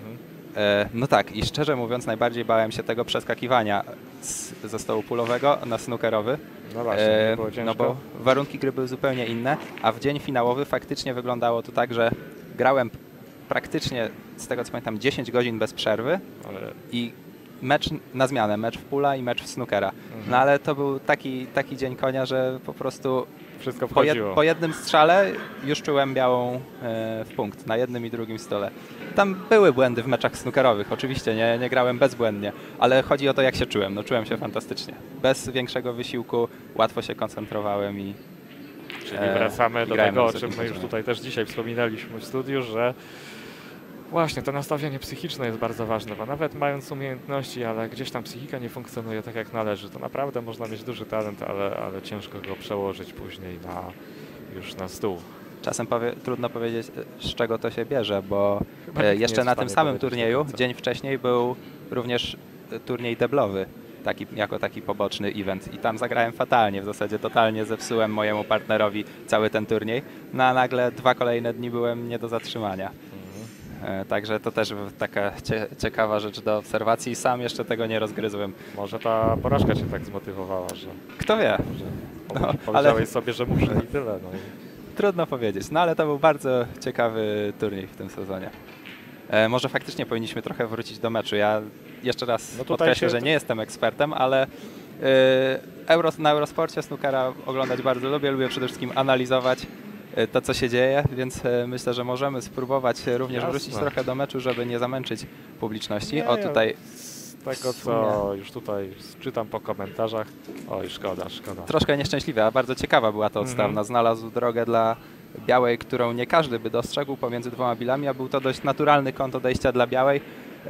No tak, i szczerze mówiąc najbardziej bałem się tego przeskakiwania ze stołu poolowego na snookerowy. No właśnie, nie było No ciężko. bo warunki gry były zupełnie inne, a w dzień finałowy faktycznie wyglądało to tak, że grałem praktycznie, z tego co pamiętam, 10 godzin bez przerwy Ale i mecz na zmianę, mecz w pula i mecz w snookera. No ale to był taki dzień konia, że po prostu wszystko wchodziło. po jednym strzale już czułem białą w punkt na jednym i drugim stole. Tam były błędy w meczach snookerowych, oczywiście, nie grałem bezbłędnie, ale chodzi o to, jak się czułem. No czułem się fantastycznie. Bez większego wysiłku, łatwo się koncentrowałem i Czyli wracamy do grałem tego, o na czym wysokim my już poziomie. tutaj też dzisiaj wspominaliśmy w studiu, że właśnie to nastawienie psychiczne jest bardzo ważne, bo nawet mając umiejętności, ale gdzieś tam psychika nie funkcjonuje tak jak należy, to naprawdę można mieć duży talent, ale ciężko go przełożyć później już na stół. Czasem trudno powiedzieć, z czego to się bierze, bo Chyba nikt nie jeszcze jest na w stanie tym samym powiedzieć do turnieju, końca. dzień wcześniej był również turniej deblowy, jako taki poboczny event i tam zagrałem fatalnie, w zasadzie totalnie zepsułem mojemu partnerowi cały ten turniej, no a nagle 2 kolejne dni byłem nie do zatrzymania. Także to też taka ciekawa rzecz do obserwacji. Sam jeszcze tego nie rozgryzłem. Może ta porażka cię tak zmotywowała, że Kto wie? powiedziałeś sobie, że muszę i tyle. No. Trudno powiedzieć, no ale to był bardzo ciekawy turniej w tym sezonie. Może faktycznie powinniśmy trochę wrócić do meczu. Ja jeszcze raz No tutaj podkreślę, się- że nie jestem ekspertem, ale na Eurosporcie snookera oglądać bardzo lubię. Lubię przede wszystkim analizować to, co się dzieje, więc myślę, że możemy spróbować również Jasne. wrócić trochę do meczu, żeby nie zamęczyć publiczności. Nie, O, tutaj z tego, co już tutaj czytam po komentarzach, oj, szkoda. troszkę nieszczęśliwe, a bardzo ciekawa była ta odstawna. Znalazł drogę dla białej, którą nie każdy by dostrzegł pomiędzy 2 bilami, a był to dość naturalny kąt odejścia dla białej.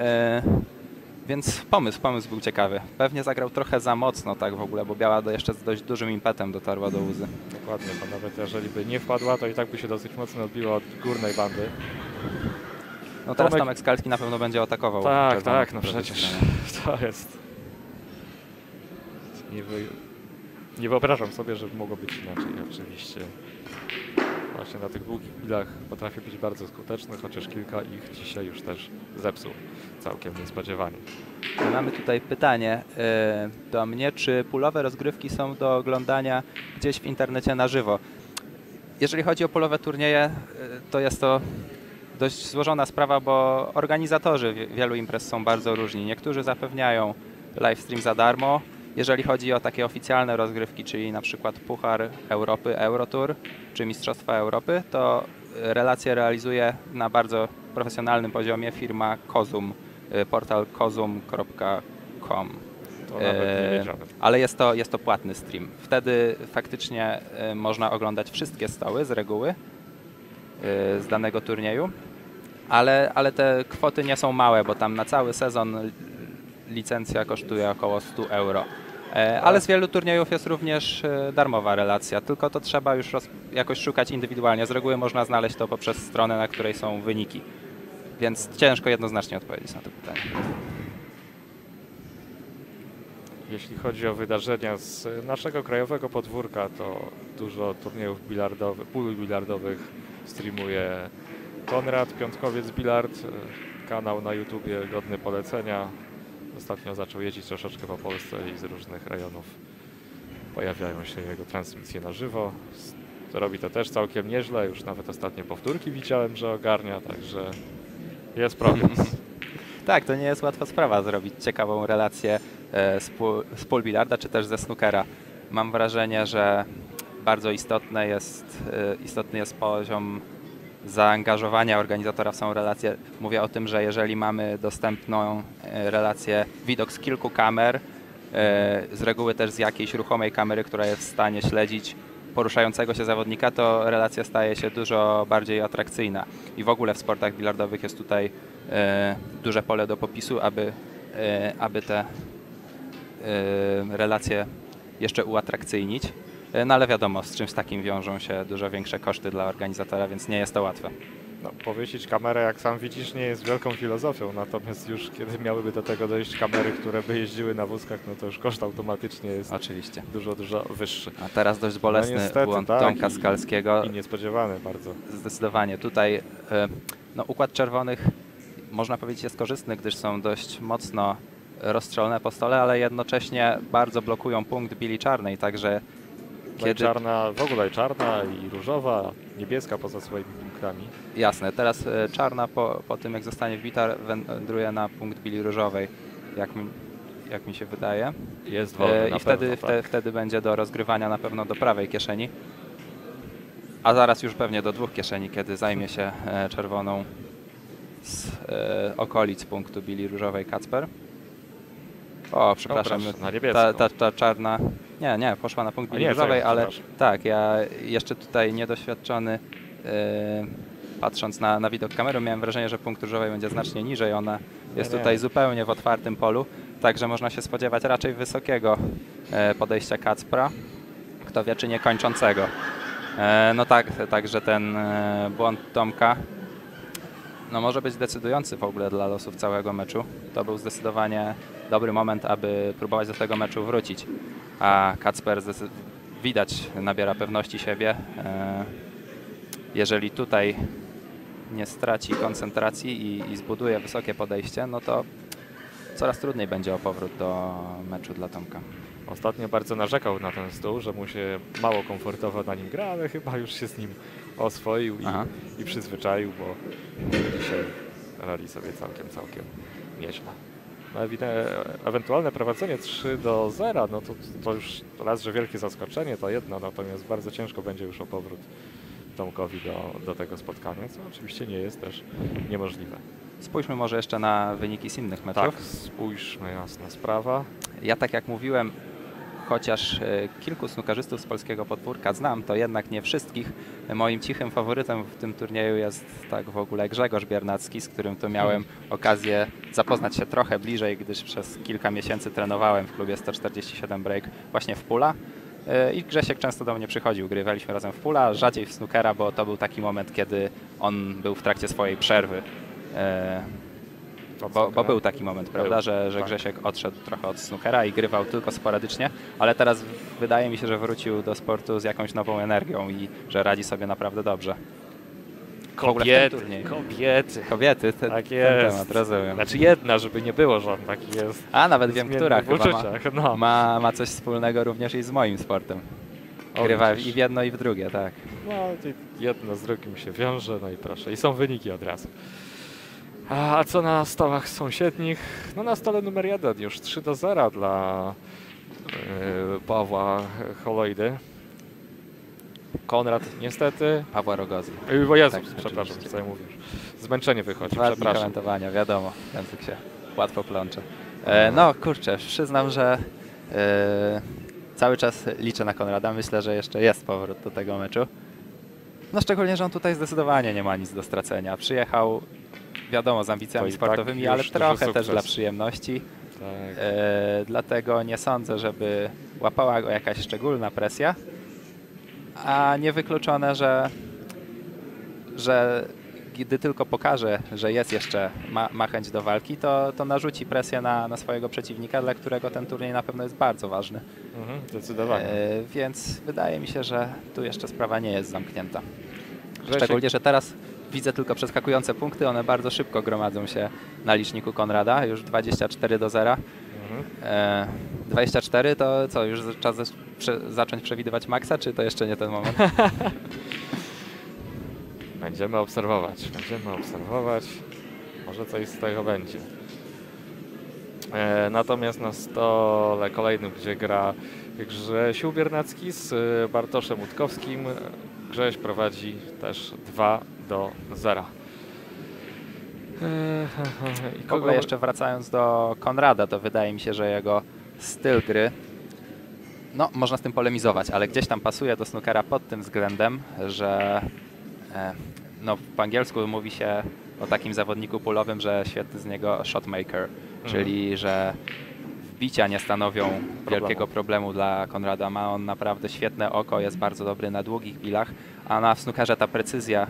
Więc pomysł był ciekawy. Pewnie zagrał trochę za mocno tak w ogóle, bo biała jeszcze z dość dużym impetem dotarła do łzy. Dokładnie, bo nawet jeżeli by nie wpadła, to i tak by się dosyć mocno odbiła od górnej bandy. No teraz Tomek- Tomek Skalski na pewno będzie atakował. Tak, czerwoną tak, no po prawej przecież stronie. to jest... Nie wyobrażam sobie, że mogło być inaczej, oczywiście. Właśnie na tych długich bilach potrafi być bardzo skuteczny, chociaż kilka ich dzisiaj już też zepsuł całkiem niespodziewanie. Mamy tutaj pytanie do mnie, czy pulowe rozgrywki są do oglądania gdzieś w internecie na żywo? Jeżeli chodzi o pulowe turnieje, to jest to dość złożona sprawa, bo organizatorzy wielu imprez są bardzo różni. Niektórzy zapewniają livestream za darmo. Jeżeli chodzi o takie oficjalne rozgrywki, czyli na przykład Puchar Europy, Eurotour czy Mistrzostwa Europy, to relacje realizuje na bardzo profesjonalnym poziomie firma Kozum, portal kozum.com. To nawet nie wiedziałem. Ale jest to płatny stream. Wtedy faktycznie można oglądać wszystkie stoły z reguły z danego turnieju, ale te kwoty nie są małe, bo tam na cały sezon licencja kosztuje około 100 euro. Ale z wielu turniejów jest również darmowa relacja, tylko to trzeba już jakoś szukać indywidualnie. Z reguły można znaleźć to poprzez stronę, na której są wyniki. Więc ciężko jednoznacznie odpowiedzieć na to pytanie. Jeśli chodzi o wydarzenia z naszego krajowego podwórka, to dużo turniejów bilardowych, pól bilardowych streamuje Konrad Piątkowiec Bilard, kanał na YouTubie godny polecenia. Ostatnio zaczął jeździć troszeczkę po Polsce i z różnych rejonów pojawiają się jego transmisje na żywo. Robi to też całkiem nieźle, już nawet ostatnie powtórki widziałem, że ogarnia, także jest progres. Tak, to nie jest łatwa sprawa zrobić ciekawą relację z pól bilarda czy też ze snookera. Mam wrażenie, że bardzo istotny jest poziom zaangażowania organizatora w samą relację. Mówię o tym, że jeżeli mamy dostępną relację, widok z kilku kamer, z reguły też z jakiejś ruchomej kamery, która jest w stanie śledzić poruszającego się zawodnika, to relacja staje się dużo bardziej atrakcyjna. I w ogóle w sportach bilardowych jest tutaj duże pole do popisu, aby te relacje jeszcze uatrakcyjnić. No ale wiadomo, z czymś takim wiążą się dużo większe koszty dla organizatora, więc nie jest to łatwe. No, powiesić kamerę, jak sam widzisz, nie jest wielką filozofią, natomiast już kiedy miałyby do tego dojść kamery, które by jeździły na wózkach, no to już koszt automatycznie jest Oczywiście. dużo wyższy. A teraz dość bolesny niestety, błąd tak, Tomka Skalskiego. I niespodziewany bardzo. Zdecydowanie. Tutaj układ czerwonych można powiedzieć jest korzystny, gdyż są dość mocno rozstrzelone po stole, ale jednocześnie bardzo blokują punkt bili czarnej, także Kiedy... Czarna, w ogóle czarna i różowa, niebieska poza swoimi punktami. Jasne, teraz czarna po tym jak zostanie wbita wędruje na punkt bili różowej, jak mi się wydaje. Jest wolny i wtedy będzie do rozgrywania na pewno do prawej kieszeni. A zaraz już pewnie do dwóch kieszeni, kiedy zajmie się czerwoną z okolic punktu bili różowej Kacper. O, przepraszam, na niebieską. Ta czarna... Nie, poszła na punkt bili różowej, ale tak, ja jeszcze tutaj niedoświadczony, patrząc na widok kamery, miałem wrażenie, że punkt różowej będzie znacznie niżej. Ona jest tutaj zupełnie w otwartym polu, także można się spodziewać raczej wysokiego podejścia Kacpra, kto wie czy nie kończącego. No tak, także ten błąd Tomka no może być decydujący w ogóle dla losów całego meczu. To był zdecydowanie dobry moment, aby próbować do tego meczu wrócić. A Kacper widać nabiera pewności siebie. Jeżeli tutaj nie straci koncentracji i zbuduje wysokie podejście, no to coraz trudniej będzie o powrót do meczu dla Tomka. Ostatnio bardzo narzekał na ten stół, że mu się mało komfortowo na nim gra, ale chyba już się z nim oswoił i przyzwyczaił, bo dzisiaj radzi sobie całkiem nieźle. No, ewentualne prowadzenie 3-0, no to już raz, że wielkie zaskoczenie to jedno, natomiast bardzo ciężko będzie już o powrót Tomkowi do tego spotkania, co oczywiście nie jest też niemożliwe. Spójrzmy może jeszcze na wyniki z innych meczów. Tak, spójrzmy, jasna sprawa. Ja tak jak mówiłem, chociaż kilku snookerzystów z polskiego podwórka znam, to jednak nie wszystkich. Moim cichym faworytem w tym turnieju jest tak w ogóle Grzegorz Biernacki, z którym to miałem okazję zapoznać się trochę bliżej, gdyż przez kilka miesięcy trenowałem w klubie 147 Break właśnie w pula. I Grzesiek często do mnie przychodził, grywaliśmy razem w pula, rzadziej w snookera, bo to był taki moment, kiedy on był w trakcie swojej przerwy. Bo był taki moment, prawda, że Grzesiek odszedł trochę od snookera i grywał tylko sporadycznie, ale teraz wydaje mi się, że wrócił do sportu z jakąś nową energią i że radzi sobie naprawdę dobrze. Kobiety, tak jest. Ten temat, rozumiem. Znaczy jedna, żeby nie było, że on taki jest. A nawet wiem, która chyba ma coś wspólnego również i z moim sportem. Grywa i w jedno i w drugie, tak. No, jedno z drugim się wiąże, no i proszę. I są wyniki od razu. A co na stołach sąsiednich? No na stole numer 1 już 3-0 dla Pawła Holojdy. Konrad niestety. Pawła Rogozy. O Jezu, tak, przepraszam, co ja mówię. Zmęczenie wychodzi, przepraszam. Komentowania, wiadomo, język się łatwo plącze. No kurczę, przyznam, że cały czas liczę na Konrada. Myślę, że jeszcze jest powrót do tego meczu. No szczególnie, że on tutaj zdecydowanie nie ma nic do stracenia. Przyjechał, wiadomo, z ambicjami sportowymi, ale trochę też dla przyjemności. Tak. Dlatego nie sądzę, żeby łapała go jakaś szczególna presja. A niewykluczone, że gdy tylko pokaże, że jest jeszcze, ma chęć do walki, to narzuci presję na swojego przeciwnika, dla którego ten turniej na pewno jest bardzo ważny. Zdecydowanie. Więc wydaje mi się, że tu jeszcze sprawa nie jest zamknięta. Szczególnie, że teraz widzę tylko przeskakujące punkty, one bardzo szybko gromadzą się na liczniku Konrada, już 24-0. 24 to co, już czas zacząć przewidywać maksa, czy to jeszcze nie ten moment? Będziemy obserwować. Może coś z tego będzie. Natomiast na stole kolejnym, gdzie gra Grzesiu Biernacki z Bartoszem Utkowskim, Grześ prowadzi też 2-0. I w ogóle jeszcze wracając do Konrada, to wydaje mi się, że jego styl gry, no można z tym polemizować, ale gdzieś tam pasuje do snookera pod tym względem, że no, po angielsku mówi się o takim zawodniku pulowym, że świetny z niego shotmaker, czyli że wbicia nie stanowią wielkiego problemu dla Konrada. Ma on naprawdę świetne oko, jest bardzo dobry na długich bilach, a w snookerze ta precyzja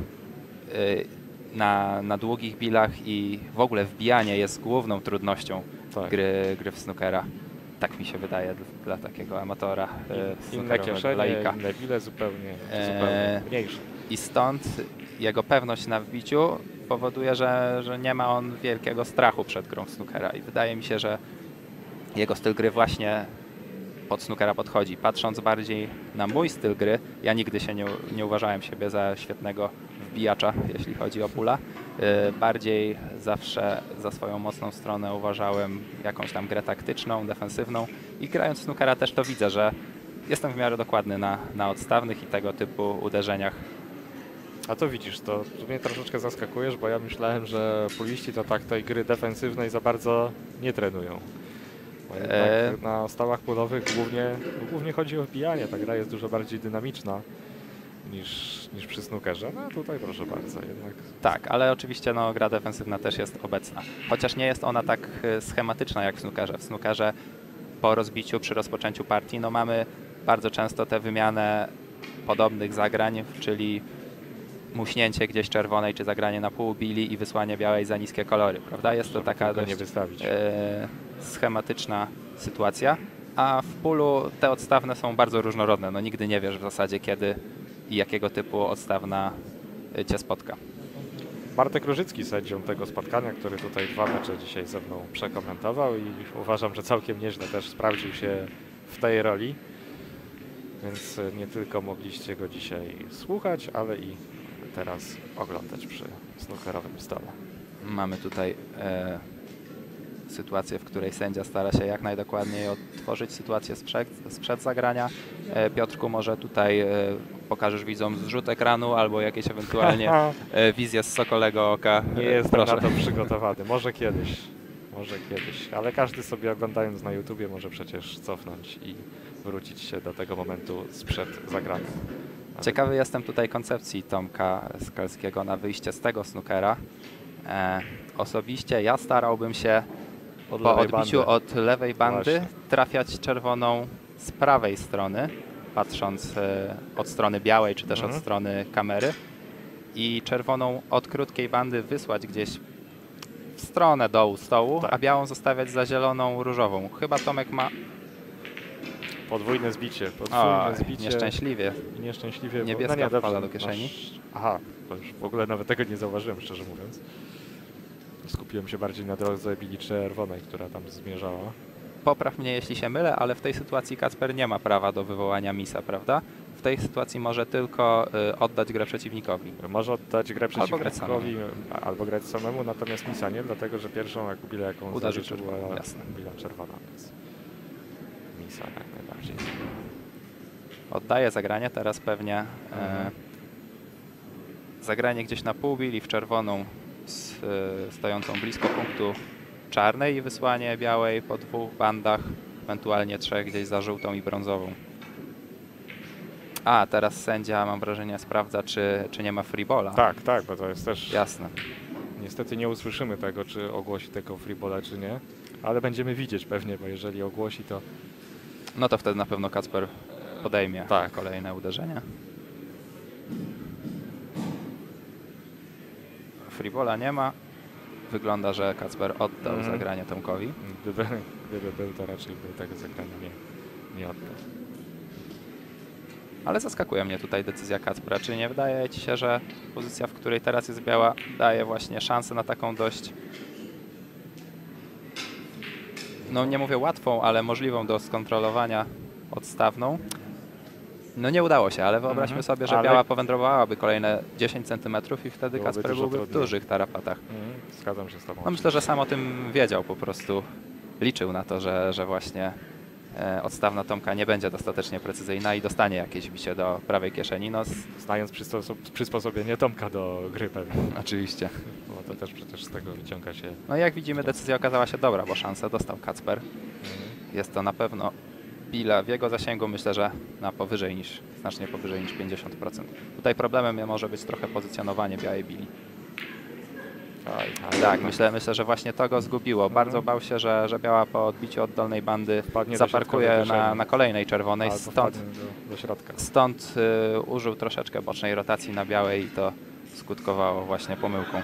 na długich bilach i w ogóle wbijanie jest główną trudnością gry w snookera. Tak mi się wydaje dla takiego amatora. Inne kieszenie, inne bile zupełnie mniejsze. I stąd jego pewność na wbiciu powoduje, że nie ma on wielkiego strachu przed grą w snookera i wydaje mi się, że jego styl gry właśnie pod snookera podchodzi. Patrząc bardziej na mój styl gry, ja nigdy się nie uważałem siebie za świetnego wbijacza, jeśli chodzi o pula. Bardziej zawsze za swoją mocną stronę uważałem jakąś tam grę taktyczną, defensywną i grając w snookera też to widzę, że jestem w miarę dokładny na odstawnych i tego typu uderzeniach. A to widzisz, to mnie troszeczkę zaskakujesz, bo ja myślałem, że puliści to tak tej gry defensywnej za bardzo nie trenują. Bo jednak na stołach pulowych głównie chodzi o wbijanie, ta gra jest dużo bardziej dynamiczna niż przy snookerze. No tutaj proszę bardzo, jednak. Tak, ale oczywiście no, gra defensywna też jest obecna. Chociaż nie jest ona tak schematyczna jak w snookerze. W snookerze po rozbiciu, przy rozpoczęciu partii, no mamy bardzo często tę wymianę podobnych zagrań, czyli muśnięcie gdzieś czerwonej, czy zagranie na pół bili i wysłanie białej za niskie kolory, prawda? Jest to taka dość schematyczna sytuacja, a w pulu te odstawne są bardzo różnorodne. No nigdy nie wiesz w zasadzie kiedy i jakiego typu odstawna cię spotka. Bartek Różycki, sędzią tego spotkania, który tutaj 2 mecze dzisiaj ze mną przekomentował i uważam, że całkiem nieźle też sprawdził się w tej roli. Więc nie tylko mogliście go dzisiaj słuchać, ale i teraz oglądać przy snookerowym stole. Mamy tutaj sytuację, w której sędzia stara się jak najdokładniej odtworzyć sytuację sprzed zagrania. Piotrku, może tutaj pokażesz widzom zrzut ekranu albo jakieś ewentualnie wizję z sokolego oka. Nie jestem na to przygotowany. Może kiedyś, ale każdy sobie oglądając na YouTubie może przecież cofnąć i wrócić się do tego momentu sprzed zagrania. Ciekawy jestem tutaj koncepcji Tomka Skalskiego na wyjście z tego snookera. Osobiście ja starałbym się po odbiciu od lewej bandy trafiać czerwoną z prawej strony, patrząc od strony białej czy też od strony kamery i czerwoną od krótkiej bandy wysłać gdzieś w stronę dołu stołu, a białą zostawiać za zieloną, różową. Chyba Tomek ma podwójne zbicie. Nieszczęśliwie. Niebieska wpada do kieszeni. Aha, to już w ogóle nawet tego nie zauważyłem, szczerze mówiąc. Skupiłem się bardziej na drodze bili czerwonej, która tam zmierzała. Popraw mnie, jeśli się mylę, ale w tej sytuacji Kacper nie ma prawa do wywołania misa, prawda? W tej sytuacji może tylko oddać grę przeciwnikowi. Może oddać grę przeciwnikowi albo grać samemu, natomiast misa nie, dlatego że pierwszą bilę, jaką uderzył, była bila czerwona, więc misa jak najbardziej. Oddaje zagranie, teraz pewnie zagranie gdzieś na pół bili w czerwoną stojącą blisko punktu czarnej i wysłanie białej po 2 bandach, ewentualnie 3 gdzieś za żółtą i brązową. A, teraz sędzia, mam wrażenie, sprawdza, czy nie ma freebola. Tak, bo to jest też... Jasne. Niestety nie usłyszymy tego, czy ogłosi tego freebola, czy nie, ale będziemy widzieć pewnie, bo jeżeli ogłosi, to... No to wtedy na pewno Kacper podejmie kolejne uderzenie. Freebola nie ma. Wygląda, że Kacper oddał zagranie Tomkowi. Gdyby był, to raczej by tego zagrania nie oddał. Ale zaskakuje mnie tutaj decyzja Kacpra. Czy nie wydaje ci się, że pozycja, w której teraz jest biała, daje właśnie szansę na taką dość, no nie mówię łatwą, ale możliwą do skontrolowania odstawną? No nie udało się, ale wyobraźmy sobie, że biała powędrowałaby kolejne 10 cm i wtedy Kacper byłby w dużych tarapatach. Zgadzam się z tobą. No myślę, że sam o tym wiedział, po prostu liczył na to, że właśnie odstawna Tomka nie będzie dostatecznie precyzyjna i dostanie jakieś bicie do prawej kieszeni. No, znając przysposobienie Tomka do gry pewnie. Oczywiście. Bo to też przecież z tego wyciąga się... No jak widzimy, decyzja okazała się dobra, bo szansę dostał Kacper. Jest to na pewno bile w jego zasięgu, myślę, że znacznie powyżej niż 50%. Tutaj problemem może być trochę pozycjonowanie białej bili. Tak, myślę, że właśnie to go zgubiło. Bardzo bał się, że biała po odbiciu od dolnej bandy zaparkuje na kolejnej czerwonej. Stąd użył troszeczkę bocznej rotacji na białej i to skutkowało właśnie pomyłką.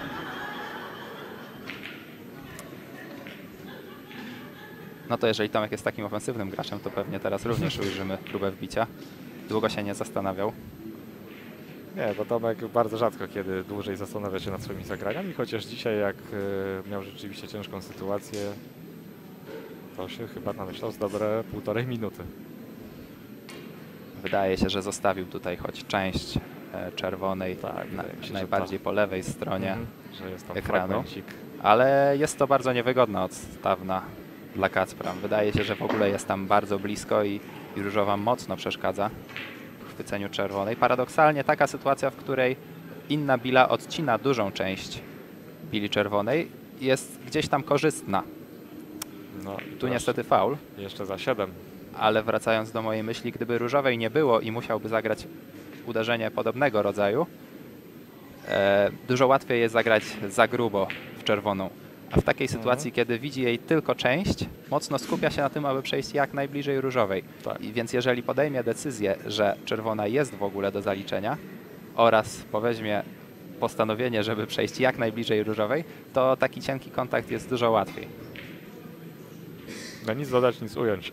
No to jeżeli Tomek jest takim ofensywnym graczem, to pewnie teraz również ujrzymy próbę wbicia. Długo się nie zastanawiał. Nie, bo Tomek bardzo rzadko kiedy dłużej zastanawia się nad swoimi zagraniami, chociaż dzisiaj jak miał rzeczywiście ciężką sytuację, to się chyba namyślał z dobre 1,5 minuty. Wydaje się, że zostawił tutaj choć część czerwonej Tak, wydaje mi się, że najbardziej po lewej stronie że jest tam ekranu. fragmencik. Ale jest to bardzo niewygodna odstawna dla Kacpra. Wydaje się, że w ogóle jest tam bardzo blisko i różowa mocno przeszkadza w chwyceniu czerwonej. Paradoksalnie taka sytuacja, w której inna bila odcina dużą część bili czerwonej, jest gdzieś tam korzystna. No, i Tu proszę, niestety faul, jeszcze za 7. ale wracając do mojej myśli, gdyby różowej nie było i musiałby zagrać uderzenie podobnego rodzaju, dużo łatwiej jest zagrać za grubo w czerwoną. A w takiej sytuacji, kiedy widzi jej tylko część, mocno skupia się na tym, aby przejść jak najbliżej różowej. Tak. I więc jeżeli podejmie decyzję, że czerwona jest w ogóle do zaliczenia oraz poweźmie postanowienie, żeby przejść jak najbliżej różowej, to taki cienki kontakt jest dużo łatwiej. No nic dodać, nic ująć.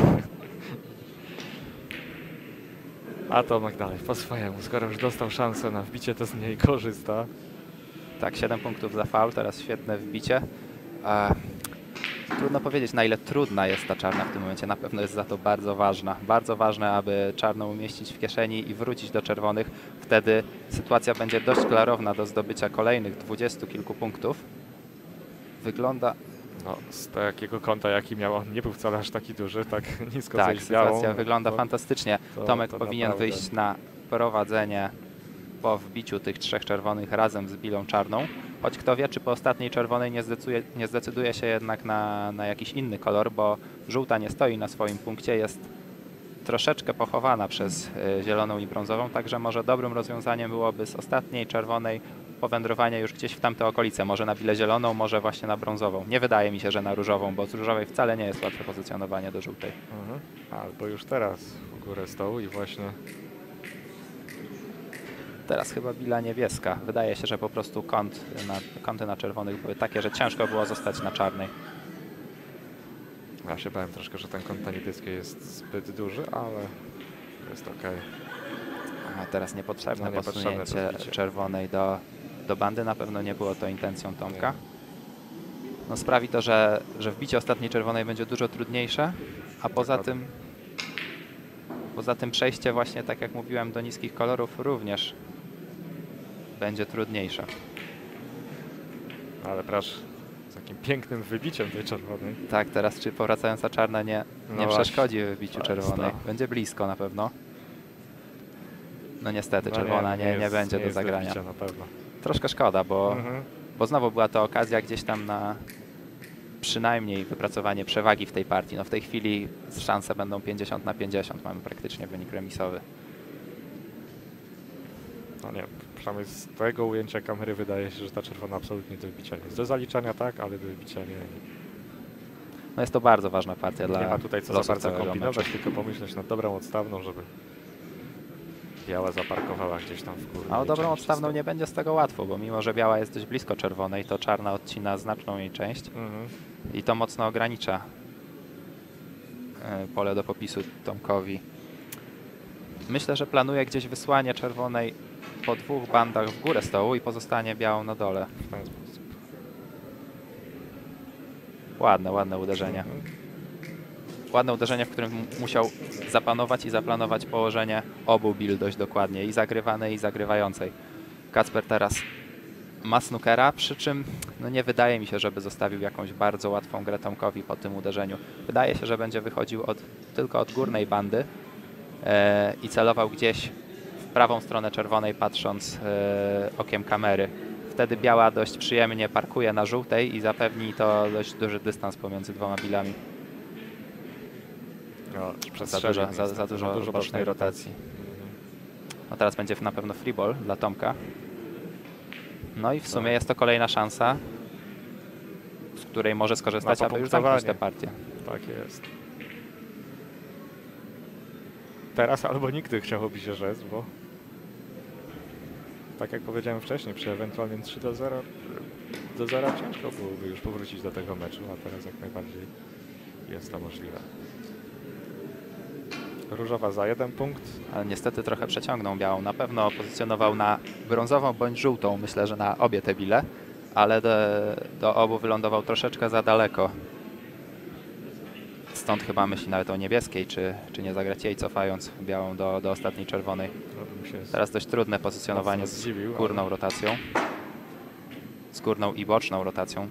A Tomek dalej po swojemu, skoro już dostał szansę na wbicie, to z niej korzysta. Tak, 7 punktów za faul, teraz świetne wbicie. Trudno powiedzieć, na ile trudna jest ta czarna w tym momencie. Na pewno jest za to bardzo ważna. Bardzo ważne, aby czarną umieścić w kieszeni i wrócić do czerwonych. Wtedy sytuacja będzie dość klarowna do zdobycia kolejnych 20 kilku punktów. Wygląda... No, z takiego kąta, jaki miał, on nie był wcale aż taki duży, tak nisko Tak, zejść białą. sytuacja wygląda fantastycznie. Tomek to powinien naprawdę. wyjść na prowadzenie po wbiciu tych 3 czerwonych razem z bilą czarną. Choć kto wie, czy po ostatniej czerwonej nie zdecyduje się jednak na jakiś inny kolor, bo żółta nie stoi na swoim punkcie, jest troszeczkę pochowana przez zieloną i brązową, także może dobrym rozwiązaniem byłoby z ostatniej czerwonej powędrowanie już gdzieś w tamte okolice, może na bilę zieloną, może właśnie na brązową. Nie wydaje mi się, że na różową, bo z różowej wcale nie jest łatwe pozycjonowanie do żółtej. Albo już teraz w górę stołu i właśnie... Teraz chyba bila niebieska. Wydaje się, że po prostu kąty na czerwonych były takie, że ciężko było zostać na czarnej. Ja się bałem troszkę, że ten kąt na niebieskie jest zbyt duży, ale jest ok. A teraz niepotrzebne No, niepotrzebne posunięcie to wbicie. czerwonej do bandy. Na pewno nie było to intencją Tomka. No, sprawi to, że wbicie ostatniej czerwonej będzie dużo trudniejsze, a poza tym przejście właśnie, tak jak mówiłem, do niskich kolorów również będzie trudniejsze. Ale proszę, z takim pięknym wybiciem tej czerwonej. Tak, teraz czy powracająca czarna nie właśnie. przeszkodzi w wybiciu Tak, czerwonej. to. Będzie blisko na pewno. No niestety, No czerwona nie jest, będzie nie do jest zagrania. wybicia na pewno. Troszkę szkoda, bo Mhm. znowu była to okazja gdzieś tam na przynajmniej wypracowanie przewagi w tej partii. No w tej chwili szanse będą 50-50, mamy praktycznie wynik remisowy. No nie, przynajmniej z tego ujęcia kamery wydaje się, że ta czerwona absolutnie do wybicia nie jest. Do zaliczania tak, ale do wybicia nie. No jest to bardzo ważna partia dla Nie ma tutaj co za losów bardzo całego kombinować, meczu. tylko pomyśleć nad dobrą odstawną, żeby biała zaparkowała gdzieś tam w górę. A o dobrą odstawną nie będzie z tego łatwo, bo mimo, że biała jest dość blisko czerwonej, to czarna odcina znaczną jej część i to mocno ogranicza pole do popisu Tomkowi. Myślę, że planuje gdzieś wysłanie czerwonej po 2 bandach w górę stołu i pozostanie białą na dole. W ten sposób. Ładne uderzenie. Ładne uderzenie, w którym musiał zapanować i zaplanować położenie obu bil dość dokładnie, i zagrywanej, i zagrywającej. Kacper teraz ma snookera, przy czym no nie wydaje mi się, żeby zostawił jakąś bardzo łatwą grę Tomkowi po tym uderzeniu. Wydaje się, że będzie wychodził tylko od górnej bandy i celował gdzieś w prawą stronę czerwonej, patrząc okiem kamery. Wtedy biała dość przyjemnie parkuje na żółtej i zapewni to dość duży dystans pomiędzy 2 bilami. No, Za dużo bocznej rotacji. No teraz będzie na pewno free ball dla Tomka. No i w sumie jest to kolejna szansa, z której może skorzystać, aby już zamknąć tę partię. Tak jest. Teraz albo nigdy chciałoby się rzec, bo tak jak powiedziałem wcześniej, przy ewentualnie 3-0 ciężko byłoby już powrócić do tego meczu, a teraz jak najbardziej jest to możliwe. Różowa za 1 punkt. Ale niestety trochę przeciągnął białą. Na pewno pozycjonował na brązową bądź żółtą, myślę, że na obie te bile, ale do obu wylądował troszeczkę za daleko. Stąd chyba myśli nawet o niebieskiej, czy nie zagrać jej, cofając białą do ostatniej czerwonej. No, bym się Teraz dość trudne pozycjonowanie mocno z zdziwił, górną ale- rotacją. Z górną i boczną rotacją.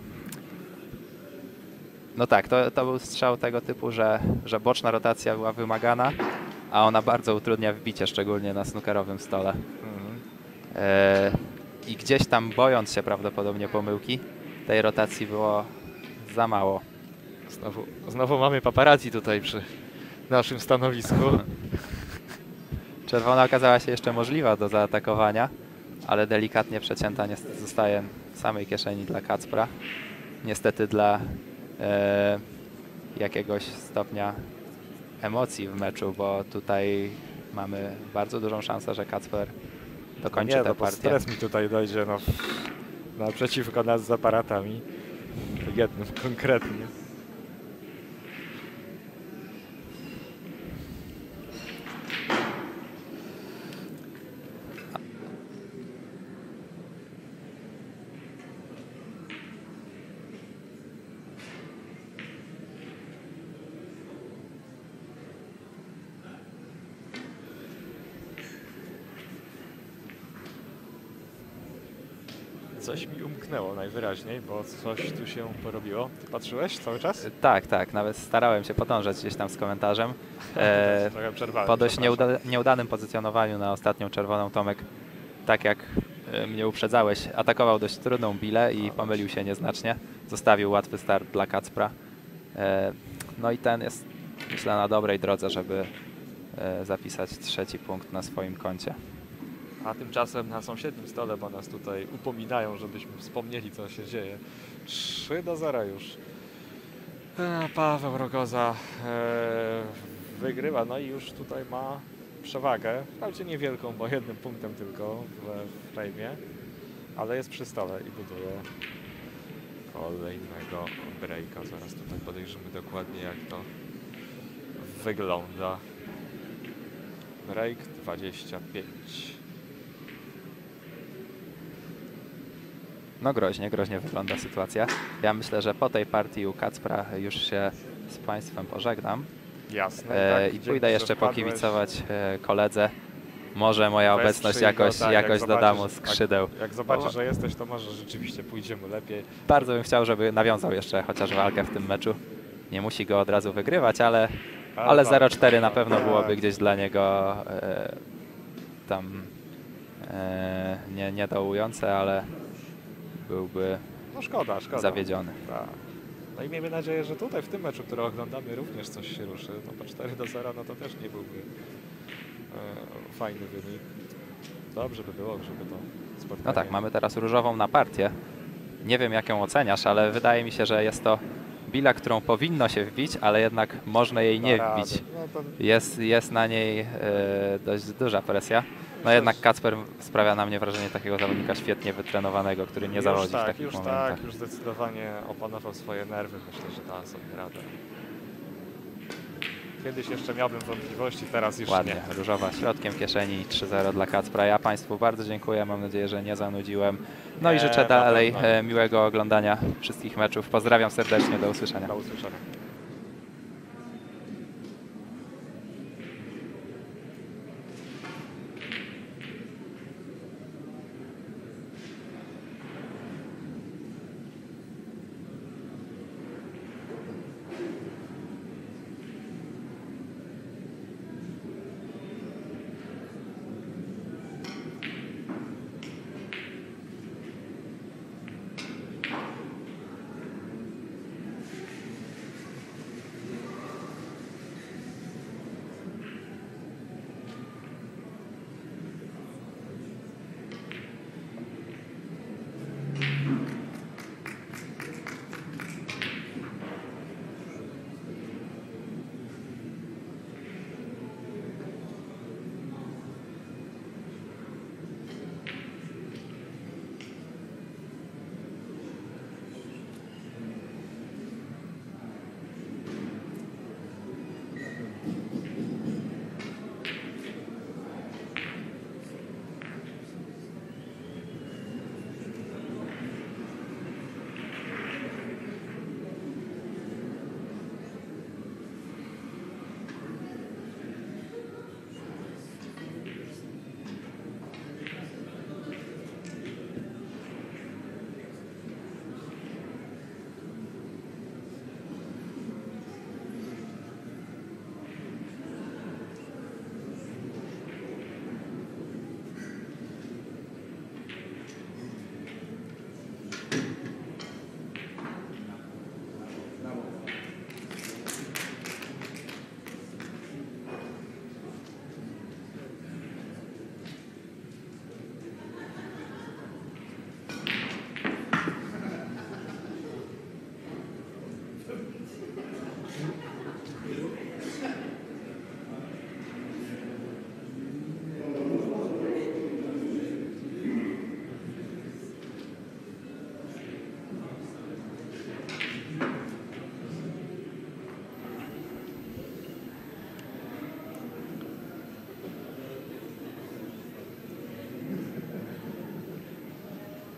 No tak, to był strzał tego typu, że boczna rotacja była wymagana, a ona bardzo utrudnia wbicie, szczególnie na snookerowym stole. Mhm. I gdzieś tam, bojąc się prawdopodobnie pomyłki, tej rotacji było za mało. Znowu mamy paparazzi tutaj przy naszym stanowisku. Czerwona okazała się jeszcze możliwa do zaatakowania, ale delikatnie przecięta niestety zostaje w samej kieszeni dla Kacpra. Niestety dla jakiegoś stopnia emocji w meczu, bo tutaj mamy bardzo dużą szansę, że Kacper dokończy Nie, tę no bo partię. stres mi tutaj dojdzie naprzeciwko nas z aparatami. Jednym konkretnie. Coś mi umknęło najwyraźniej, bo coś tu się porobiło. Ty patrzyłeś cały czas? Tak, nawet starałem się podążać gdzieś tam z komentarzem. Trochę przerwałem. Po dość przepraszam. nieudanym pozycjonowaniu na ostatnią czerwoną, Tomek, tak jak mnie uprzedzałeś, atakował dość trudną bilę i pomylił się nieznacznie. Zostawił łatwy start dla Kacpra. No i ten jest, myślę, na dobrej drodze, żeby zapisać 3. punkt na swoim koncie. A tymczasem na sąsiednim stole, bo nas tutaj upominają, żebyśmy wspomnieli, co się dzieje. 3-0 już. Paweł Rogoza wygrywa, no i już tutaj ma przewagę. Wprawdzie niewielką, bo 1 punktem tylko w frame, ale jest przy stole i buduje kolejnego breaka. Zaraz tutaj podejrzymy dokładnie, jak to wygląda. Break 25. No groźnie wygląda sytuacja. Ja myślę, że po tej partii u Kacpra już się z Państwem pożegnam. Jasne. Tak, I dzięki, pójdę że jeszcze wpadłeś. pokibicować koledze. Może moja obecność Wesprzyj go, jakoś jak doda mu zobaczysz- skrzydeł. Jak zobaczysz, że jesteś, to może rzeczywiście pójdziemy lepiej. Bardzo bym chciał, żeby nawiązał jeszcze chociaż walkę w tym meczu. Nie musi go od razu wygrywać, ale tak, 0-4 na pewno tak. byłoby gdzieś dla niego tam nie dołujące, ale byłby No szkoda. zawiedziony. Tak. No i miejmy nadzieję, że tutaj w tym meczu, który oglądamy, również coś się ruszy. No po 4-0, no to też nie byłby fajny wynik. Dobrze by było, żeby to spotkanie... No tak, mamy teraz różową na partię. Nie wiem, jak ją oceniasz, ale wydaje mi się, że jest to bila, którą powinno się wbić, ale jednak można jej nie Da wbić. rady. No to Jest na niej dość duża presja. No jednak Kacper sprawia na mnie wrażenie takiego zawodnika świetnie wytrenowanego, który nie zawodzi w takich momentach. już zdecydowanie opanował swoje nerwy. Myślę, że da sobie radę. Kiedyś jeszcze miałbym wątpliwości, teraz już Ładnie, nie. różowa środkiem kieszeni, 3-0 dla Kacpra. Ja Państwu bardzo dziękuję, mam nadzieję, że nie zanudziłem. No i życzę na dalej pewno. miłego oglądania wszystkich meczów. Pozdrawiam serdecznie, do usłyszenia. Do usłyszenia.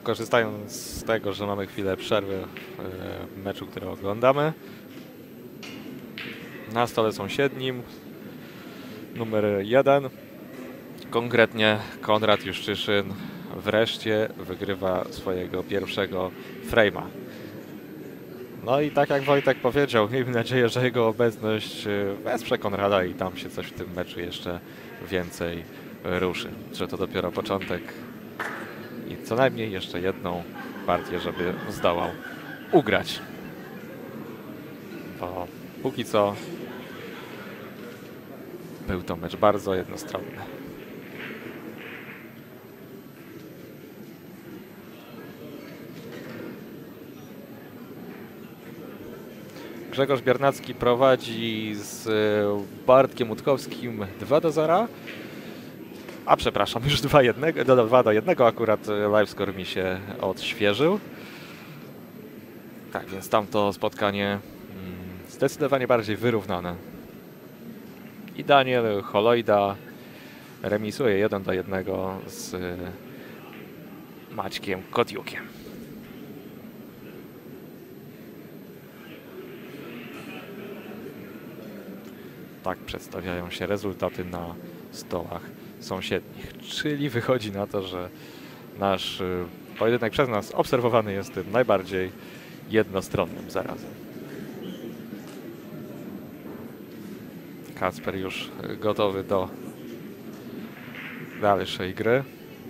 korzystając z tego, że mamy chwilę przerwy w meczu, który oglądamy. Na stole sąsiednim numer 1, konkretnie Konrad Juszczyszyn, wreszcie wygrywa swojego pierwszego frame'a. No i tak jak Wojtek powiedział, miejmy nadzieję, że jego obecność wesprze Konrada i tam się coś w tym meczu jeszcze więcej ruszy. Że to dopiero początek i co najmniej jeszcze jedną partię, żeby zdołał ugrać. Bo póki co był to mecz bardzo jednostronny. Grzegorz Biernacki prowadzi z Bartkiem Utkowskim 2-0. A przepraszam, już 2-1, akurat livescore mi się odświeżył. Tak, więc tamto spotkanie zdecydowanie bardziej wyrównane. I Daniel Holojda remisuje 1-1 z Maćkiem Kotiukiem. Tak przedstawiają się rezultaty na stołach sąsiednich. Czyli wychodzi na to, że nasz pojedynek przez nas obserwowany jest tym najbardziej jednostronnym zarazem. Kacper już gotowy do dalszej gry.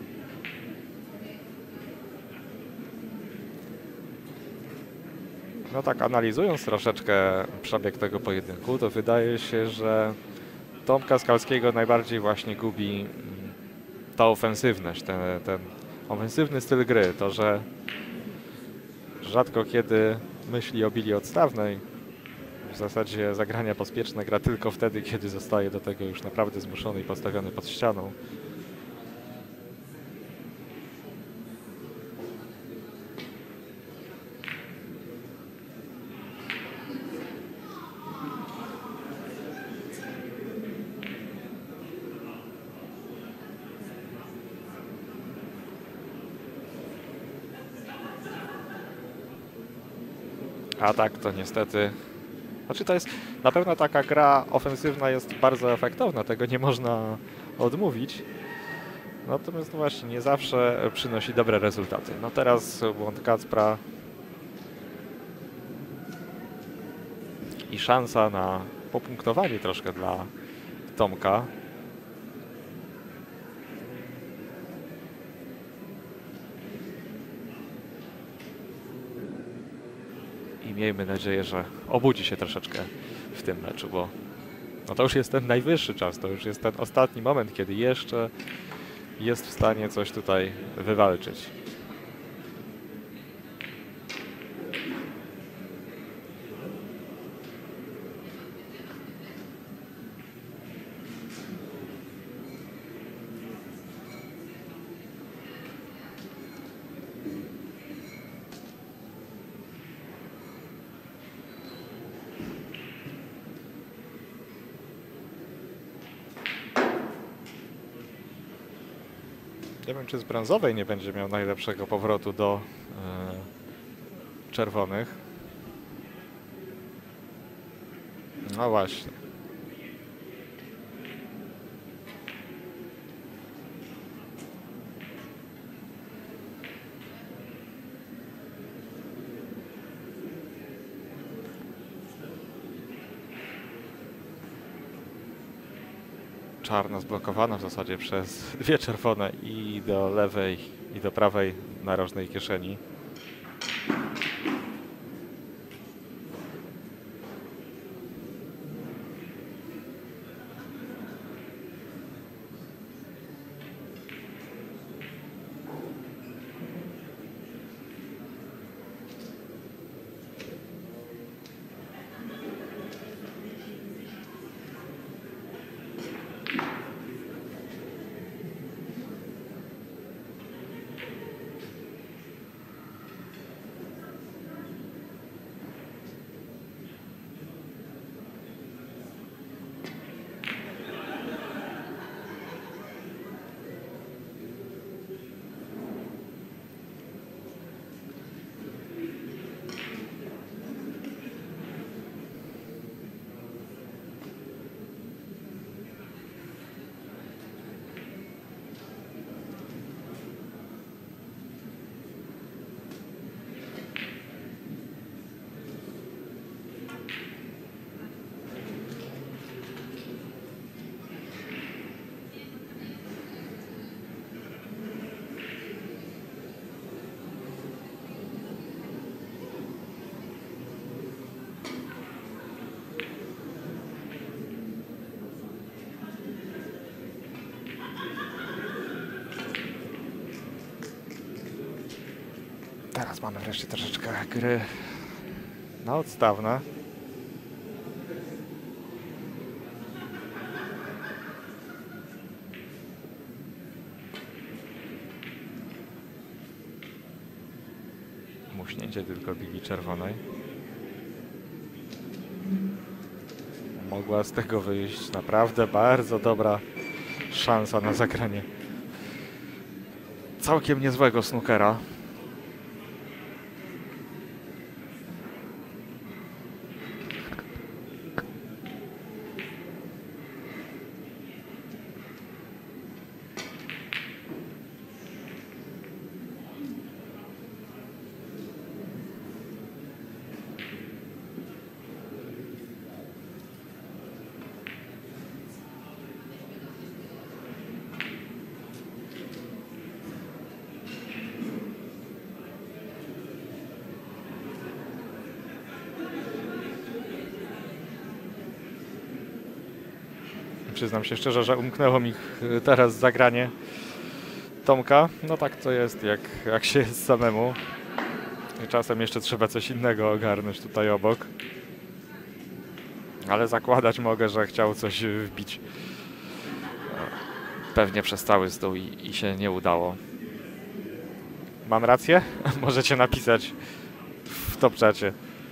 No tak, analizując troszeczkę przebieg tego pojedynku, to wydaje się, że Tomka Skalskiego najbardziej właśnie gubi ta ofensywność, ten ofensywny styl gry. To, że rzadko kiedy myśli o Bilii odstawnej. W zasadzie zagrania pospieszne gra tylko wtedy, kiedy zostaje do tego już naprawdę zmuszony i postawiony pod ścianą. A tak to niestety... Znaczy to jest... Na pewno taka gra ofensywna jest bardzo efektowna, tego nie można odmówić. Natomiast właśnie nie zawsze przynosi dobre rezultaty. No teraz błąd Kacpra i szansa na popunktowanie troszkę dla Tomka. I miejmy nadzieję, że obudzi się troszeczkę w tym meczu, bo no to już jest ten najwyższy czas, to już jest ten ostatni moment, kiedy jeszcze jest w stanie coś tutaj wywalczyć. Nie wiem, czy z brązowej nie będzie miał najlepszego powrotu do czerwonych. No właśnie. Czarna zblokowana w zasadzie przez dwie czerwone i do lewej i do prawej narożnej kieszeni. Teraz mamy wreszcie troszeczkę gry na odstawne. Muśnięcie tylko bigi czerwonej. Mogła z tego wyjść naprawdę bardzo dobra szansa na zagranie całkiem niezłego snookera. Przyznam się szczerze, że umknęło mi teraz zagranie Tomka. No tak to jest, jak się jest samemu. I czasem jeszcze trzeba coś innego ogarnąć tutaj obok. Ale zakładać mogę, że chciał coś wbić. Pewnie przez cały stół i się nie udało. Mam rację? Możecie napisać w top-czacie.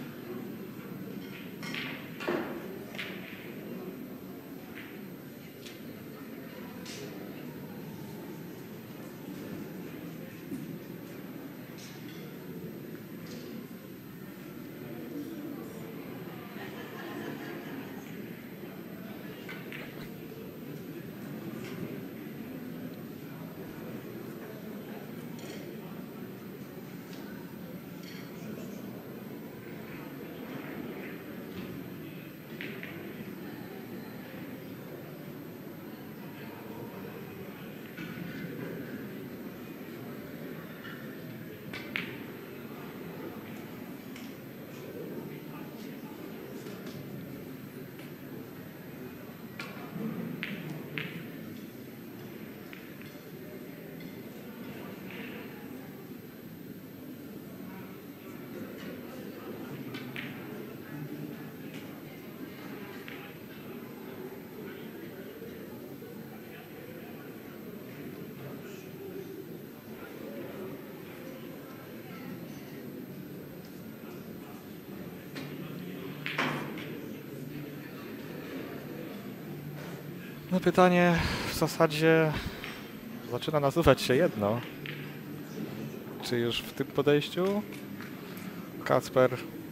No pytanie w zasadzie zaczyna nasuwać się jedno. Czy już w tym podejściu Kacper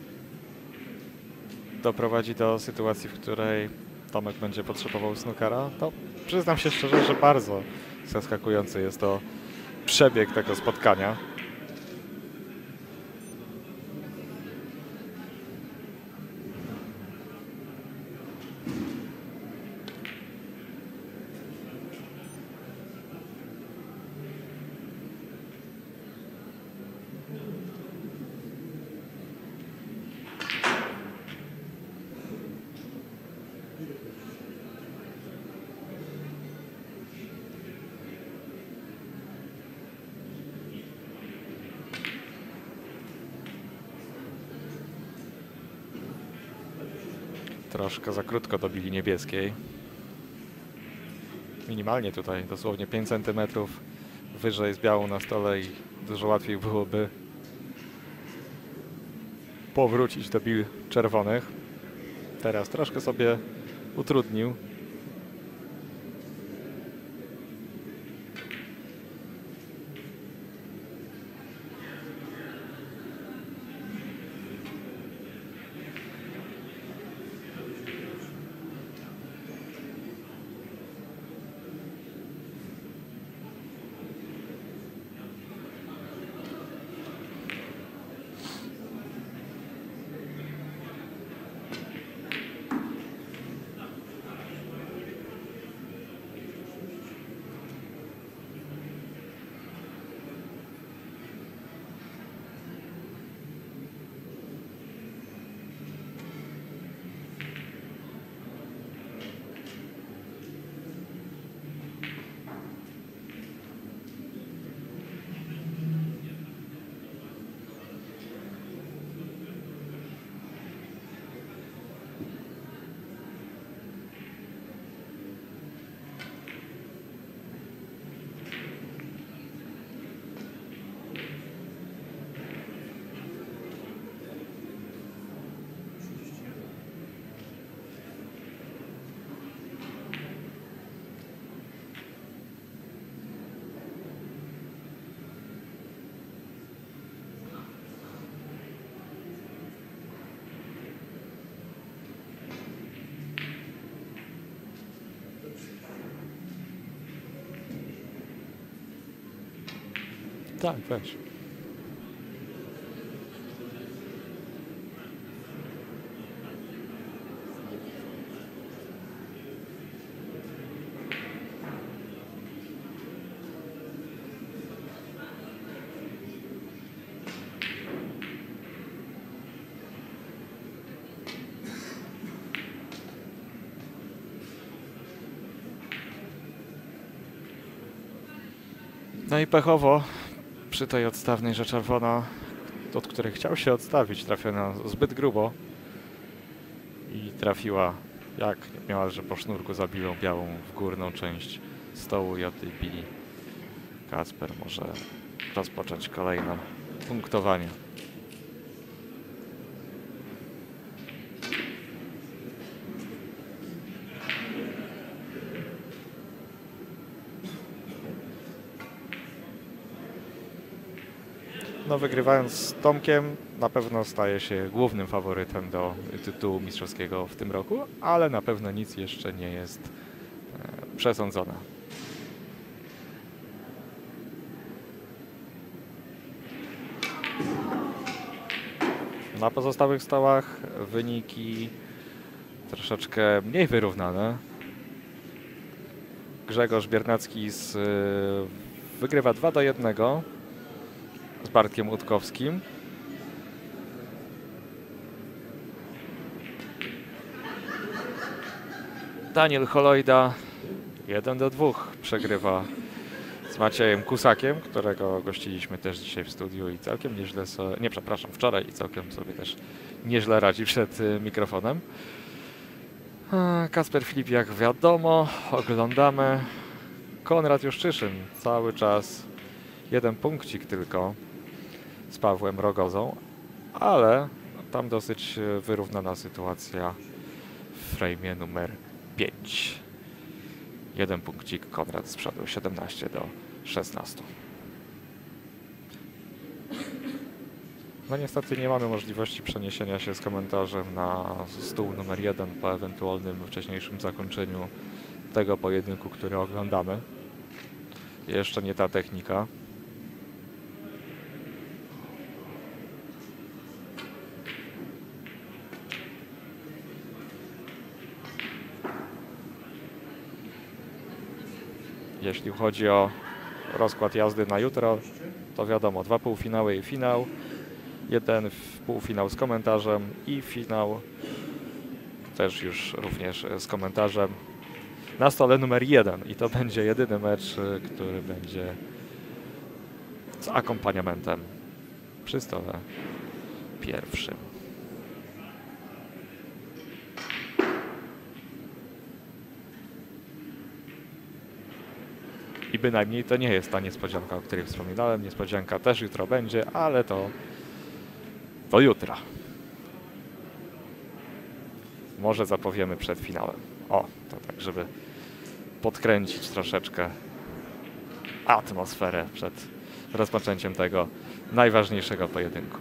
doprowadzi do sytuacji, w której Tomek będzie potrzebował snookera? To przyznam się szczerze, że bardzo zaskakujący jest to przebieg tego spotkania. Troszkę za krótko do bili niebieskiej. Minimalnie tutaj, dosłownie 5 cm wyżej z białą na stole i dużo łatwiej byłoby powrócić do bil czerwonych. Teraz troszkę sobie utrudnił. Tak, weź. No i pechowo przy tej odstawnej, że czerwona, od której chciał się odstawić, trafiona zbyt grubo i trafiła, jak miała, że po sznurku zabiła białą w górną część stołu i od tej chwili Kacper może rozpocząć kolejne punktowanie. No, wygrywając z Tomkiem na pewno staje się głównym faworytem do tytułu mistrzowskiego w tym roku, ale na pewno nic jeszcze nie jest przesądzone. Na pozostałych stołach wyniki troszeczkę mniej wyrównane. Grzegorz Biernacki wygrywa 2-1 z Bartkiem Utkowskim. Daniel Holojda 1-2 przegrywa z Maciejem Kusakiem, którego gościliśmy też dzisiaj w studiu i całkiem nieźle wczoraj i całkiem sobie też nieźle radzi przed mikrofonem. Kacper Filipiak wiadomo, oglądamy. Konrad Juszczyszyn cały czas 1 punkcik tylko z Pawłem Rogozą, ale tam dosyć wyrównana sytuacja w frejmie numer 5. 1 punkcik Konrad z przodu, 17-16. No niestety nie mamy możliwości przeniesienia się z komentarzem na stół numer 1 po ewentualnym wcześniejszym zakończeniu tego pojedynku, który oglądamy. Jeszcze nie ta technika. Jeśli chodzi o rozkład jazdy na jutro, to wiadomo, 2 półfinały i finał, 1 półfinał z komentarzem i finał też już również z komentarzem na stole numer 1 i to będzie jedyny mecz, który będzie z akompaniamentem przy stole pierwszym. I bynajmniej to nie jest ta niespodzianka, o której wspominałem. Niespodzianka też jutro będzie, ale to do jutra. Może zapowiemy przed finałem. O, to tak, żeby podkręcić troszeczkę atmosferę przed rozpoczęciem tego najważniejszego pojedynku.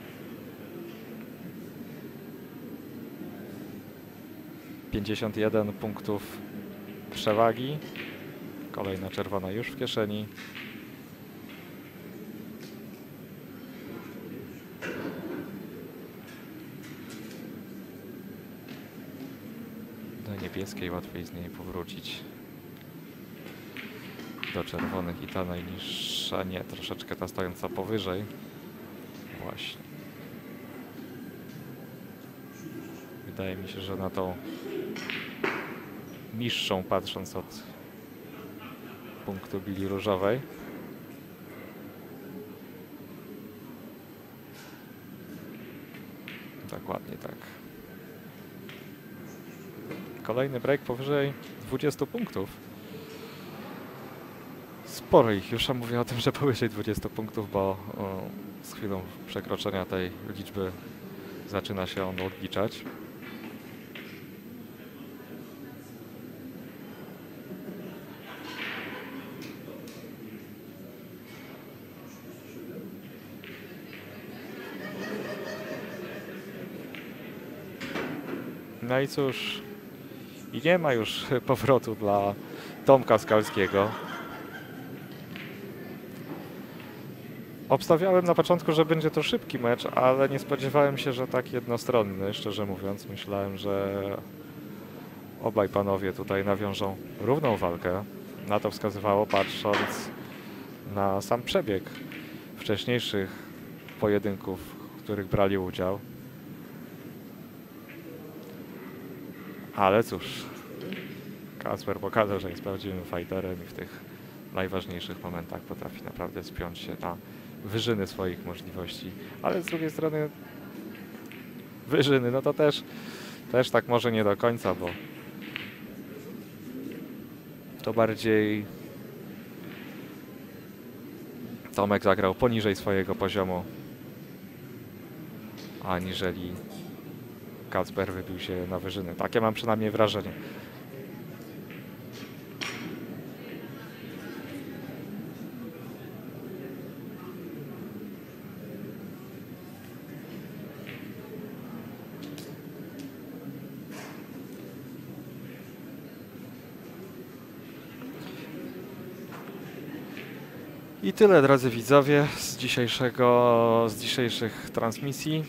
...51 punktów przewagi. Kolejna czerwona już w kieszeni. Do niebieskiej łatwiej z niej powrócić. Do czerwonych i ta najniższa, nie, troszeczkę ta stojąca powyżej. Właśnie. Wydaje mi się, że na tą niższą, patrząc od punktu bili różowej. Dokładnie tak. Kolejny break powyżej 20 punktów. Sporo ich już, a mówię o tym, że powyżej 20 punktów, bo z chwilą przekroczenia tej liczby zaczyna się on odliczać. No i cóż, i nie ma już powrotu dla Tomka Skalskiego. Obstawiałem na początku, że będzie to szybki mecz, ale nie spodziewałem się, że tak jednostronny, szczerze mówiąc. Myślałem, że obaj panowie tutaj nawiążą równą walkę. Na to wskazywało, patrząc na sam przebieg wcześniejszych pojedynków, w których brali udział. Ale cóż, Kacper pokazał, że jest prawdziwym fighterem i w tych najważniejszych momentach potrafi naprawdę spiąć się na wyżyny swoich możliwości. Ale z drugiej strony wyżyny, no to też tak może nie do końca, bo to bardziej Tomek zagrał poniżej swojego poziomu, aniżeli Kacper wybił się na wyżyny. Takie mam przynajmniej wrażenie. I tyle, drodzy widzowie, z dzisiejszych transmisji.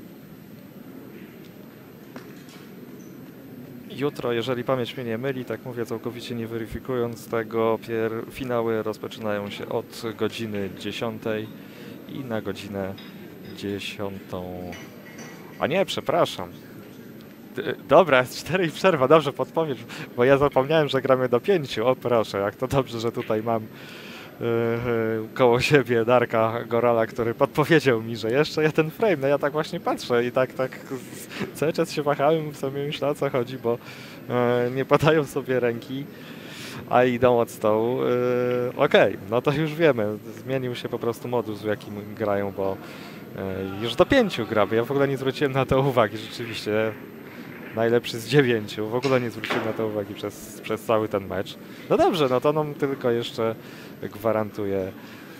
Jutro, jeżeli pamięć mnie nie myli, tak mówię całkowicie nie weryfikując tego, finały rozpoczynają się od godziny 10 i na godzinę 10. A nie, przepraszam. Dobra, jest 4 i przerwa, dobrze podpowiedz, bo ja zapomniałem, że gramy do 5. O proszę, jak to dobrze, że tutaj mam koło siebie Darka Gorala, który podpowiedział mi, że jeszcze jeden frame. No ja tak właśnie patrzę i tak cały czas się wahałem, w sobie myślę, o co chodzi, bo nie podają sobie ręki, a idą od stołu. Okej, no to już wiemy. Zmienił się po prostu modus, w jakim grają, bo już do 5 gra, bo ja w ogóle nie zwróciłem na to uwagi. Rzeczywiście najlepszy z 9. W ogóle nie zwróciłem na to uwagi przez cały ten mecz. No dobrze, no to nam tylko jeszcze gwarantuje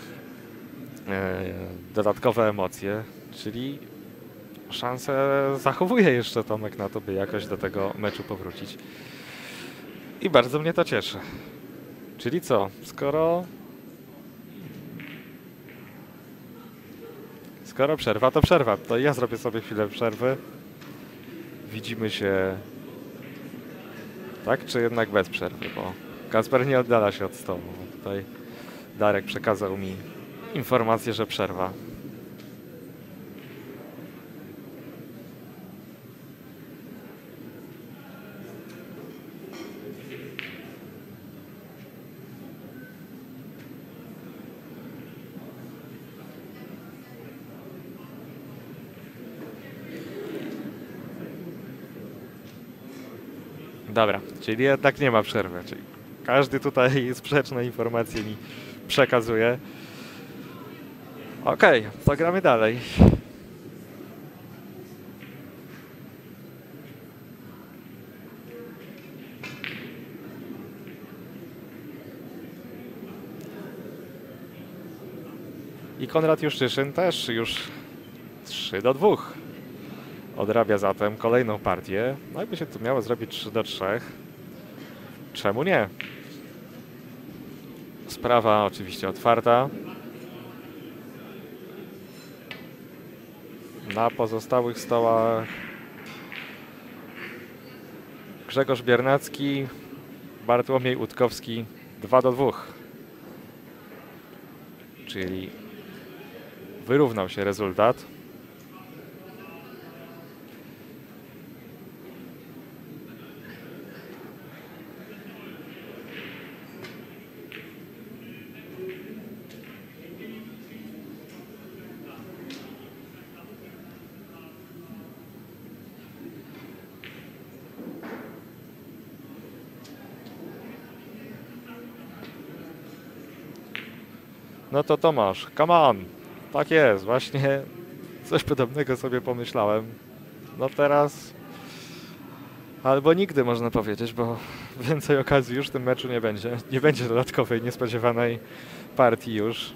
dodatkowe emocje, czyli szansę zachowuje jeszcze Tomek na to, by jakoś do tego meczu powrócić. I bardzo mnie to cieszy. Czyli co? Skoro przerwa, to przerwa. To ja zrobię sobie chwilę przerwy. Widzimy się tak, czy jednak bez przerwy, bo Kacper nie oddala się od stołu. Tutaj Darek przekazał mi informację, że przerwa. Dobra, czyli jednak nie ma przerwy. Czyli każdy tutaj sprzeczne informacje mi przekazuje. Okej, to gramy dalej. I Konrad Juszczyszyn też już 3-2. Odrabia zatem kolejną partię. No jakby się tu miało zrobić 3-3. Czemu nie? Sprawa oczywiście otwarta. Na pozostałych stołach Grzegorz Biernacki, Bartłomiej Utkowski 2-2. Czyli wyrównał się rezultat. No to Tomasz, come on! Tak jest, właśnie coś podobnego sobie pomyślałem. No teraz albo nigdy można powiedzieć, bo więcej okazji już w tym meczu nie będzie. Nie będzie dodatkowej, niespodziewanej partii już.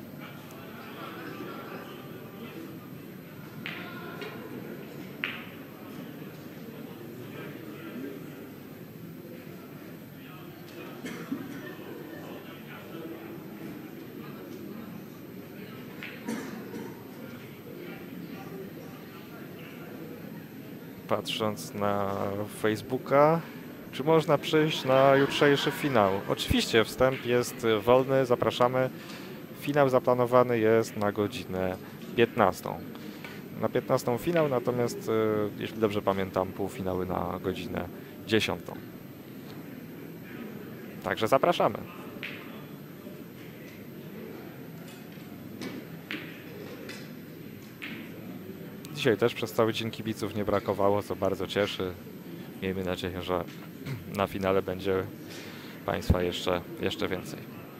patrząc na Facebooka, czy można przyjść na jutrzejszy finał. Oczywiście wstęp jest wolny, zapraszamy. Finał zaplanowany jest na godzinę 15. Na 15 finał, natomiast jeśli dobrze pamiętam, półfinały na godzinę 10. Także zapraszamy. Dzisiaj też przez cały dzień kibiców nie brakowało, co bardzo cieszy. Miejmy nadzieję, że na finale będzie Państwa jeszcze więcej.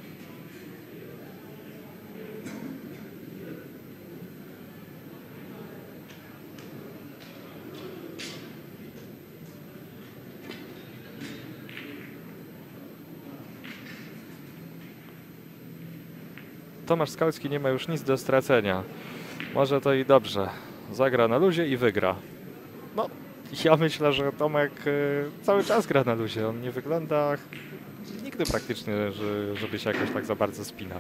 Tomasz Skalski nie ma już nic do stracenia. Może to i dobrze. Zagra na luzie i wygra. No, ja myślę, że Tomek cały czas gra na luzie. On nie wygląda nigdy praktycznie, żeby się jakoś tak za bardzo spinał.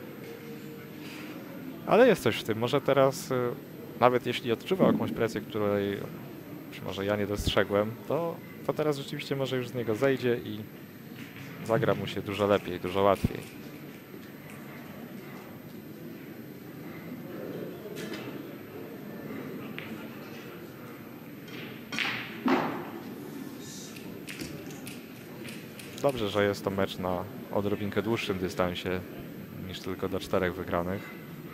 Ale jest coś w tym. Może teraz, nawet jeśli odczuwa jakąś presję, której być może ja nie dostrzegłem, to teraz rzeczywiście może już z niego zejdzie i zagra mu się dużo lepiej, dużo łatwiej. Dobrze, że jest to mecz na odrobinkę dłuższym dystansie niż tylko do 4 wygranych.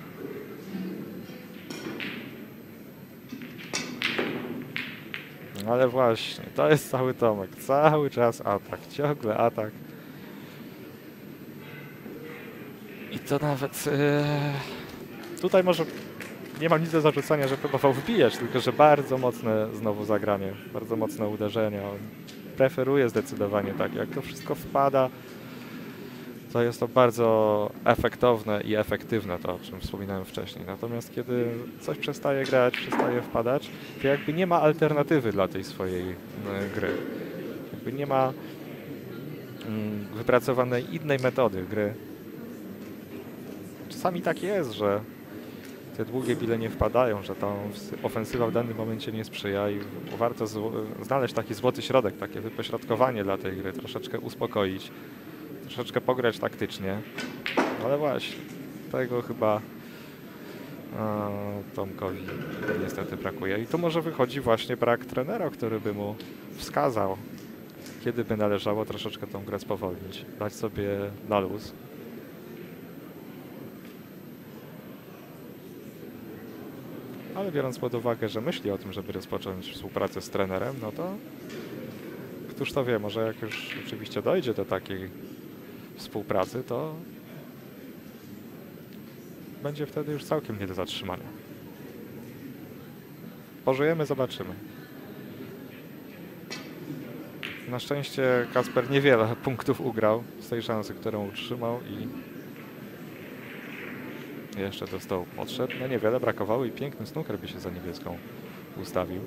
Ale właśnie, to jest cały Tomek. Cały czas atak, ciągle atak. I to nawet... tutaj może nie mam nic do zarzucenia, że próbował wbijać, tylko że bardzo mocne znowu zagranie, bardzo mocne uderzenia. On preferuje zdecydowanie tak, jak to wszystko wpada, to jest to bardzo efektowne i efektywne, to o czym wspominałem wcześniej. Natomiast kiedy coś przestaje grać, przestaje wpadać, to jakby nie ma alternatywy dla tej swojej gry. Jakby nie ma wypracowanej innej metody gry. Czasami tak jest, że te długie bile nie wpadają, że ta ofensywa w danym momencie nie sprzyja i warto znaleźć taki złoty środek, takie wypośrodkowanie dla tej gry, troszeczkę uspokoić, troszeczkę pograć taktycznie, ale właśnie tego chyba Tomkowi niestety brakuje. I tu może wychodzi właśnie brak trenera, który by mu wskazał, kiedy by należało troszeczkę tą grę spowolnić, dać sobie na luz. Ale biorąc pod uwagę, że myśli o tym, żeby rozpocząć współpracę z trenerem, no to któż to wie, może jak już oczywiście dojdzie do takiej współpracy, to będzie wtedy już całkiem nie do zatrzymania. Pożyjemy, zobaczymy. Na szczęście Kacper niewiele punktów ugrał z tej szansy, którą utrzymał i jeszcze do stołu podszedł. No niewiele brakowało i piękny snooker by się za niebieską ustawił.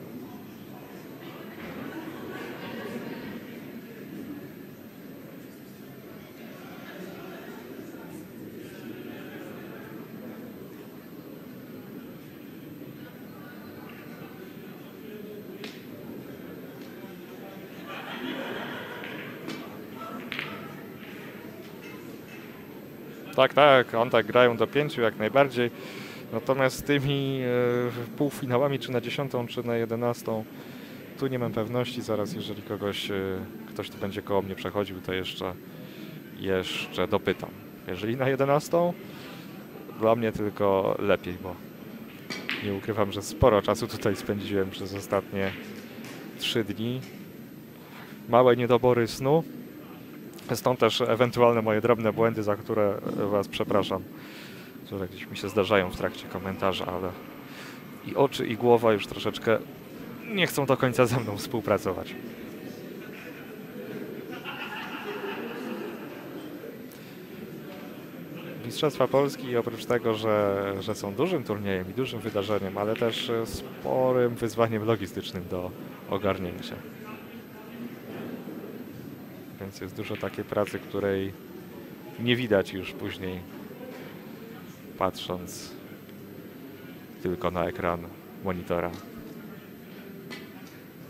Tak, on tak grają do 5 jak najbardziej. Natomiast z tymi półfinałami, czy na 10, czy na 11, tu nie mam pewności. Zaraz, jeżeli ktoś tu będzie koło mnie przechodził, to jeszcze dopytam. Jeżeli na 11, dla mnie tylko lepiej, bo nie ukrywam, że sporo czasu tutaj spędziłem przez ostatnie 3 dni. Małe niedobory snu. Stąd też ewentualne moje drobne błędy, za które Was przepraszam, które gdzieś mi się zdarzają w trakcie komentarza, ale i oczy, i głowa już troszeczkę nie chcą do końca ze mną współpracować. Mistrzostwa Polski oprócz tego, że są dużym turniejem i dużym wydarzeniem, ale też sporym wyzwaniem logistycznym do ogarnięcia. Więc jest dużo takiej pracy, której nie widać już później, patrząc tylko na ekran monitora.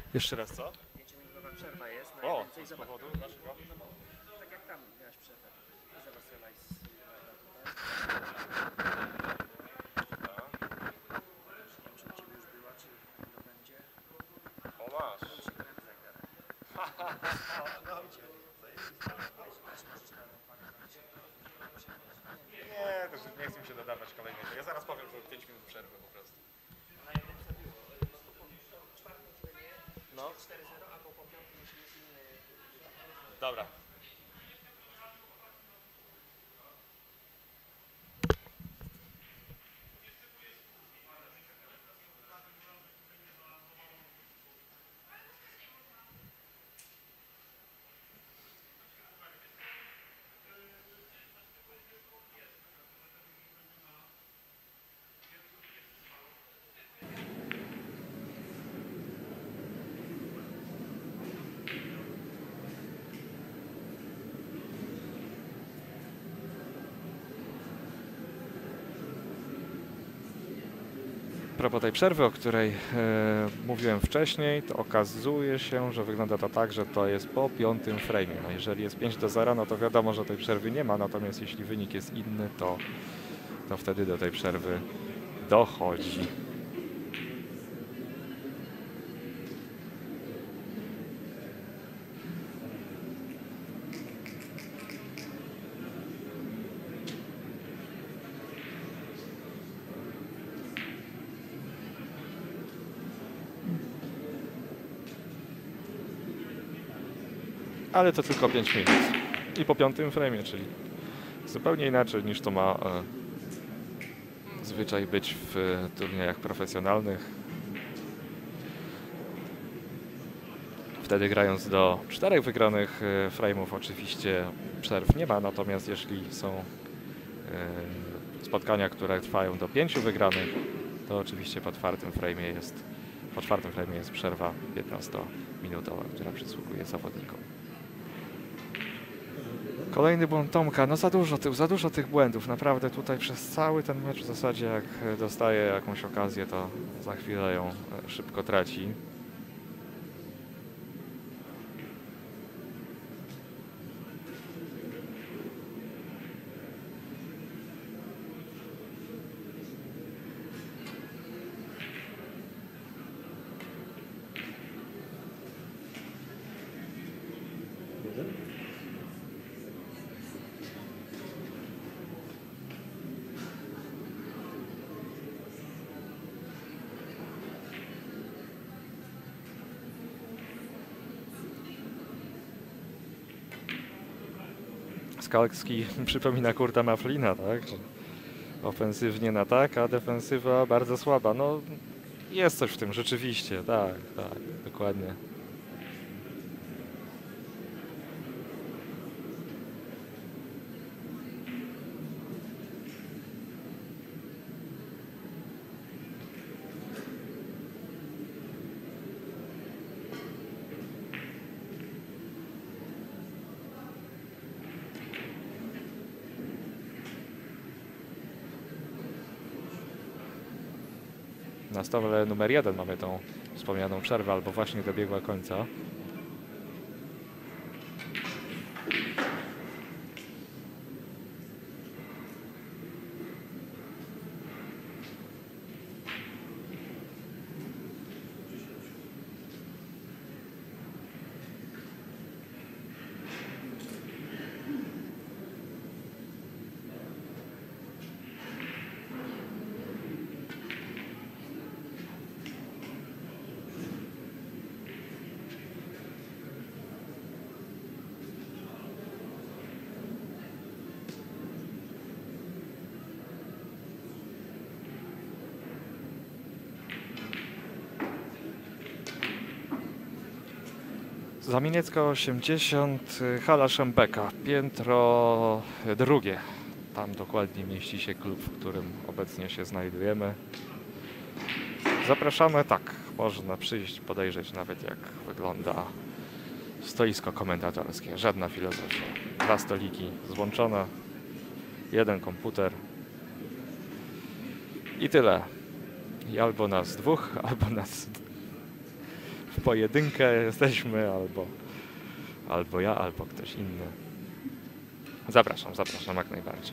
Jeszcze raz co? 5-minutowa przerwa jest. O, Najwięcej z zobacz. powodu dlaczego? Tak jak tam miałeś przerwę. Zobacz, nie wiem, czy u Ciebie już była, czy to będzie. O, masz. To się kręci zegar. Nie, też nie chcę mi się dodawać kolejnego. Ja zaraz powiem, że 5 minut przerwy po prostu. No. 4-0 albo po piątym, jeśli jest inny. Dobra. A propos tej przerwy, o której mówiłem wcześniej, to okazuje się, że wygląda to tak, że to jest po 5. frame'ie. No jeżeli jest 5-0, no to wiadomo, że tej przerwy nie ma, natomiast jeśli wynik jest inny, to wtedy do tej przerwy dochodzi. Ale to tylko 5 minut. I po 5. frame'ie, czyli zupełnie inaczej niż to ma zwyczaj być w turniejach profesjonalnych. Wtedy grając do 4 wygranych frame'ów oczywiście przerw nie ma, natomiast jeśli są spotkania, które trwają do 5 wygranych, to oczywiście po 4. frame'ie jest przerwa 15-minutowa, która przysługuje zawodnikom. Kolejny błąd Tomka, no za dużo tych błędów, naprawdę tutaj przez cały ten mecz w zasadzie jak dostaje jakąś okazję, to za chwilę ją szybko traci. Skalski przypomina Kurta Maflina, tak? Ofensywnie na tak, a defensywa bardzo słaba. No, jest coś w tym rzeczywiście, tak, dokładnie. Na stole numer 1 mamy tą wspomnianą przerwę, albo właśnie dobiegła końca. Zamieniecka 80, hala Szembeka, piętro drugie. Tam dokładnie mieści się klub, w którym obecnie się znajdujemy. Zapraszamy, tak, można przyjść, podejrzeć nawet jak wygląda stoisko komentatorskie. Żadna filozofia. 2 stoliki złączone, 1 komputer i tyle. I albo nas 2, albo nas pojedynkę jesteśmy, albo ja, albo ktoś inny. Zapraszam jak najbardziej.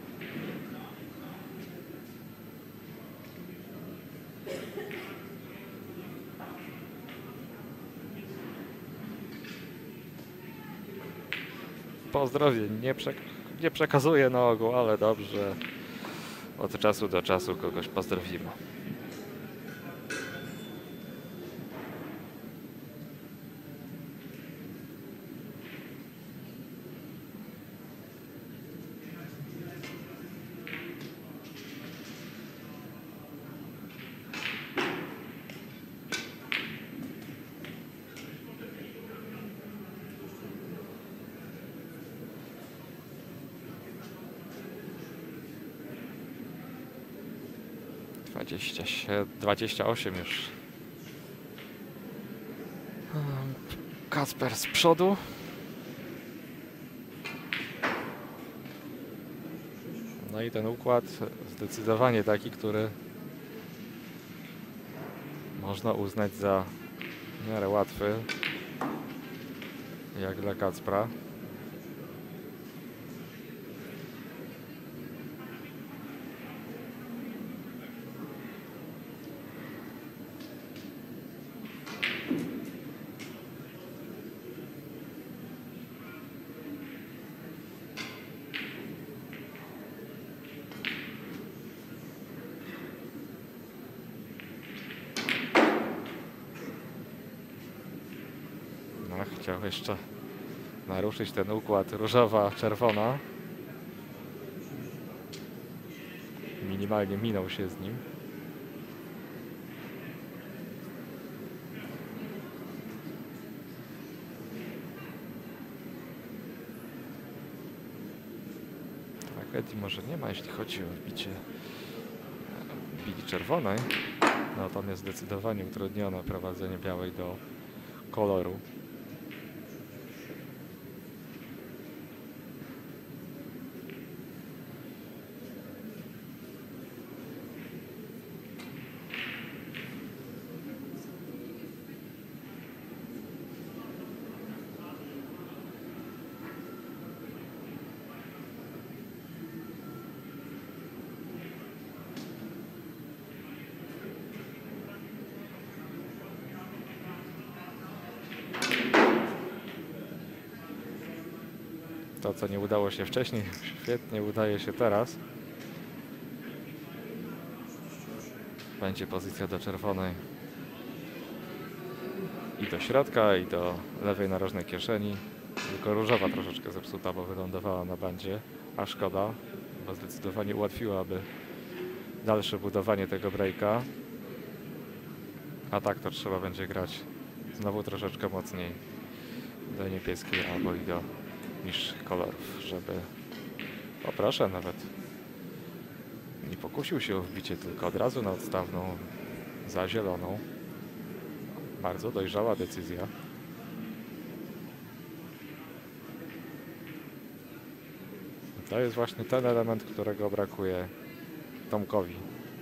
Pozdrowień nie przekazuję na ogół, ale dobrze. Od czasu do czasu kogoś pozdrowimy. Dwadzieścia 28 już. Kacper z przodu. No i ten układ zdecydowanie taki, który można uznać za w miarę łatwy, jak dla Kacpra. Chciał jeszcze naruszyć ten układ różowa-czerwona. Minimalnie minął się z nim. Tragedii może nie ma, jeśli chodzi o wbicie bili czerwonej. Natomiast zdecydowanie utrudnione prowadzenie białej do koloru. To, co nie udało się wcześniej, świetnie udaje się teraz. Będzie pozycja do czerwonej. I do środka, i do lewej narożnej kieszeni. Tylko różowa troszeczkę zepsuta, bo wylądowała na bandzie. A szkoda, bo zdecydowanie ułatwiłaby dalsze budowanie tego breaka. A tak to trzeba będzie grać znowu troszeczkę mocniej do niebieskiej albo i do niższych kolorów, żeby, o proszę, nawet nie pokusił się o wbicie, tylko od razu na odstawną za zieloną. Bardzo dojrzała decyzja. To jest właśnie ten element, którego brakuje Tomkowi.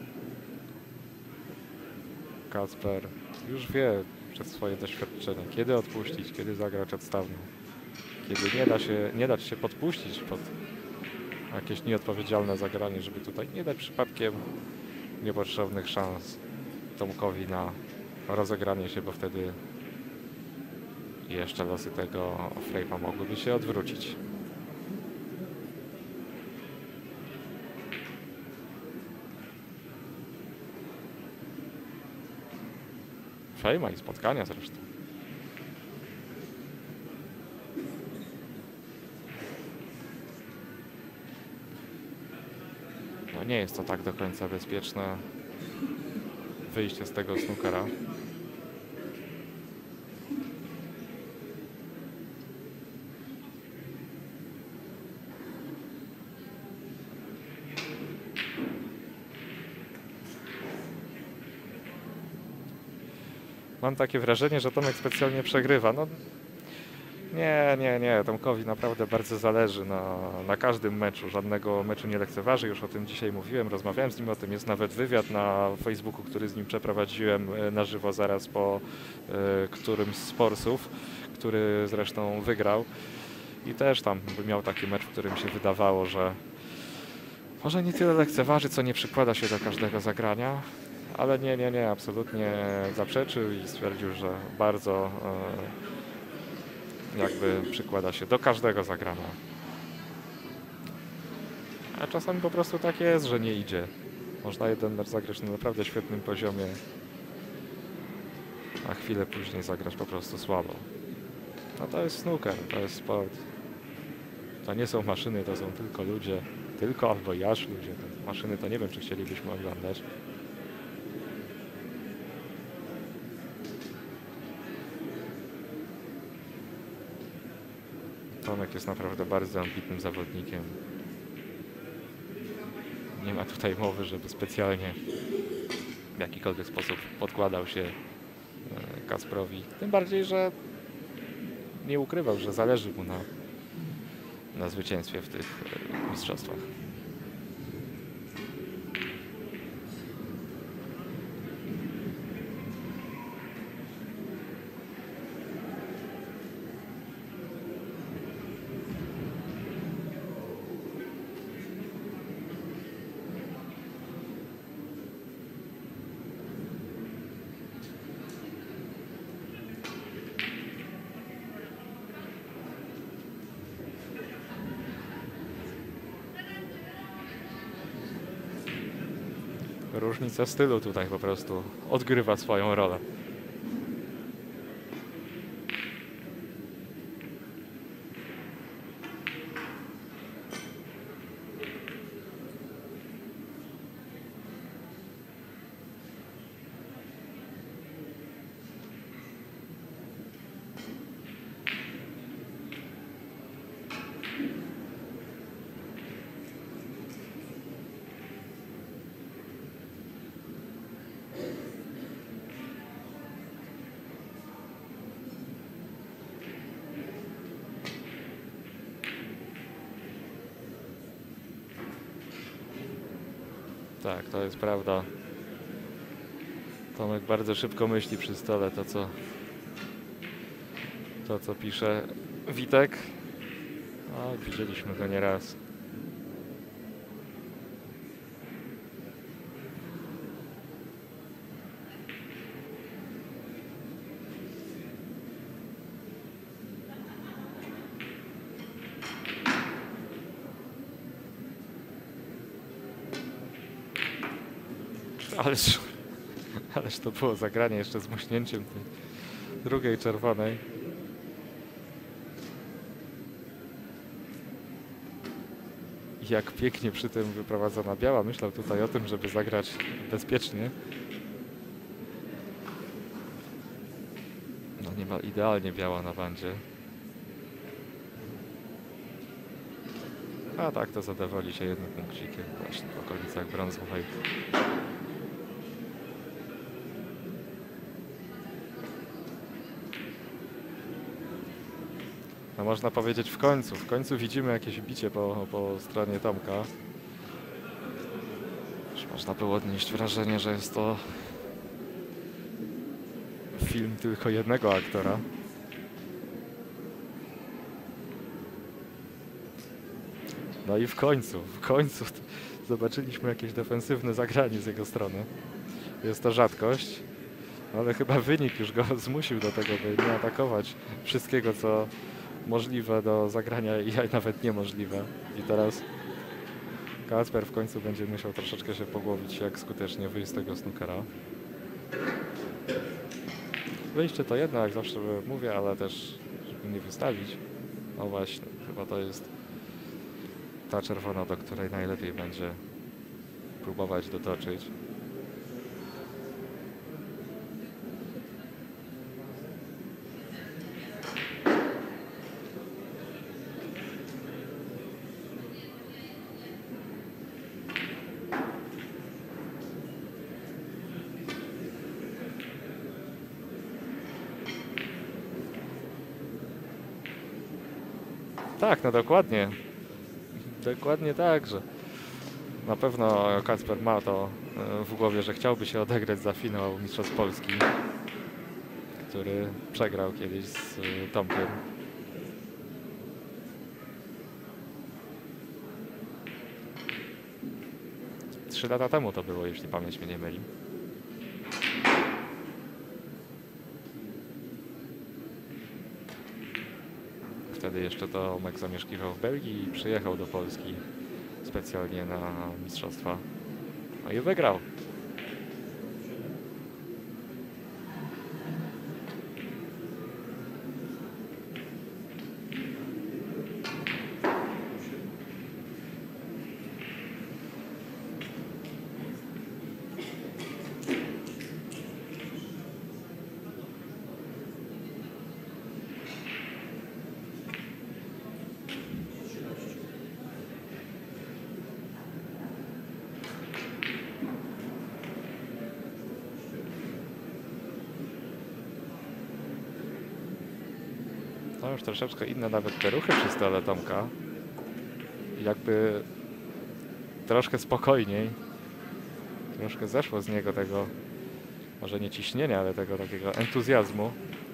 Kacper już wie przez swoje doświadczenie, kiedy odpuścić, kiedy zagrać odstawną. Kiedy nie dać się podpuścić pod jakieś nieodpowiedzialne zagranie, żeby tutaj nie dać przypadkiem niepotrzebnych szans Tomkowi na rozegranie się, bo wtedy jeszcze losy tego frame'a mogłyby się odwrócić. Frame'a i spotkania zresztą. No nie jest to tak do końca bezpieczne wyjście z tego snookera. Mam takie wrażenie, że Tomek specjalnie przegrywa. No, Nie. Tomkowi naprawdę bardzo zależy na każdym meczu. Żadnego meczu nie lekceważy, już o tym dzisiaj mówiłem, rozmawiałem z nim o tym. Jest nawet wywiad na Facebooku, który z nim przeprowadziłem na żywo zaraz po którymś z Sporsów, który zresztą wygrał. I też tam miał taki mecz, w którym się wydawało, że może nie tyle lekceważy, co nie przykłada się do każdego zagrania. Ale nie, absolutnie zaprzeczył i stwierdził, że bardzo jakby przykłada się do każdego zagrania. A czasami po prostu tak jest, że nie idzie. Można jeden mecz zagrać na naprawdę świetnym poziomie, a chwilę później zagrać po prostu słabo. No to jest snooker, to jest sport. To nie są maszyny, to są tylko ludzie. Tylko albo aż ludzie. Maszyny to nie wiem, czy chcielibyśmy oglądać. Tomek jest naprawdę bardzo ambitnym zawodnikiem. Nie ma tutaj mowy, żeby specjalnie w jakikolwiek sposób podkładał się Kacprowi. Tym bardziej, że nie ukrywał, że zależy mu na zwycięstwie w tych mistrzostwach. Różnica stylu tutaj po prostu odgrywa swoją rolę. Tak, to jest prawda. Tomek bardzo szybko myśli przy stole to co pisze Witek. No, widzieliśmy go nieraz. Ależ to było zagranie jeszcze z muśnięciem tej drugiej czerwonej. I jak pięknie przy tym wyprowadzona biała. Myślał tutaj o tym, żeby zagrać bezpiecznie. No niemal idealnie biała na bandzie. A tak to zadowoli się jednym punkcikiem właśnie w okolicach brązowej. No można powiedzieć w końcu widzimy jakieś bicie po stronie Tomka. Już można było odnieść wrażenie, że jest to film tylko jednego aktora. No i w końcu zobaczyliśmy jakieś defensywne zagranie z jego strony. Jest to rzadkość, ale chyba wynik już go zmusił do tego, by nie atakować wszystkiego, co możliwe do zagrania i nawet niemożliwe. I teraz Kacper w końcu będzie musiał troszeczkę się pogłowić, jak skutecznie wyjść z tego snookera. Wyjście to jedno, jak zawsze mówię, ale też żeby nie wystawić. No właśnie, chyba to jest ta czerwona, do której najlepiej będzie próbować dotoczyć. Tak, no dokładnie. Dokładnie tak, że na pewno Kacper ma to w głowie, że chciałby się odegrać za finał Mistrzostw Polski, który przegrał kiedyś z Tomkiem. Trzy lata temu to było, jeśli pamięć mnie nie myli. Wtedy jeszcze Tomek zamieszkiwał w Belgii i przyjechał do Polski specjalnie na mistrzostwa. No i wygrał. No już troszeczkę inne nawet te ruchy przy stole Tomka. Jakby troszkę spokojniej. Troszkę zeszło z niego tego, może nie ciśnienia, ale tego takiego entuzjazmu.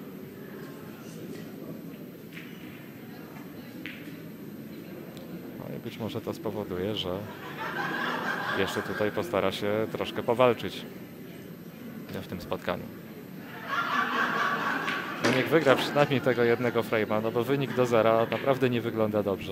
No i być może to spowoduje, że jeszcze tutaj postara się troszkę powalczyć w tym spotkaniu. No niech wygra przynajmniej tego jednego frame'a, no bo wynik do zera naprawdę nie wygląda dobrze.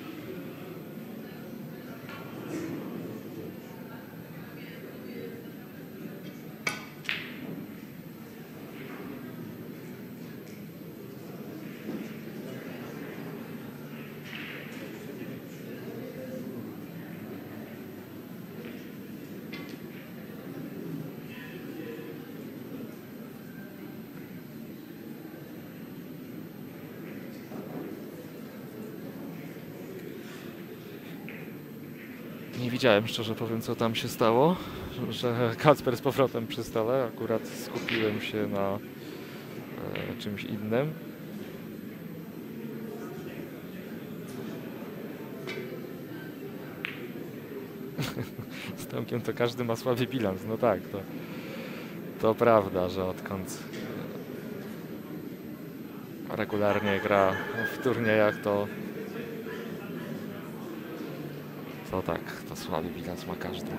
Nie widziałem, szczerze powiem, co tam się stało, że Kacper z powrotem przy stole. Akurat skupiłem się na czymś innym. Z Tomkiem to każdy ma słaby bilans. No tak, to prawda, że odkąd regularnie gra w turniejach, to tak, to słaby bilans ma każdy.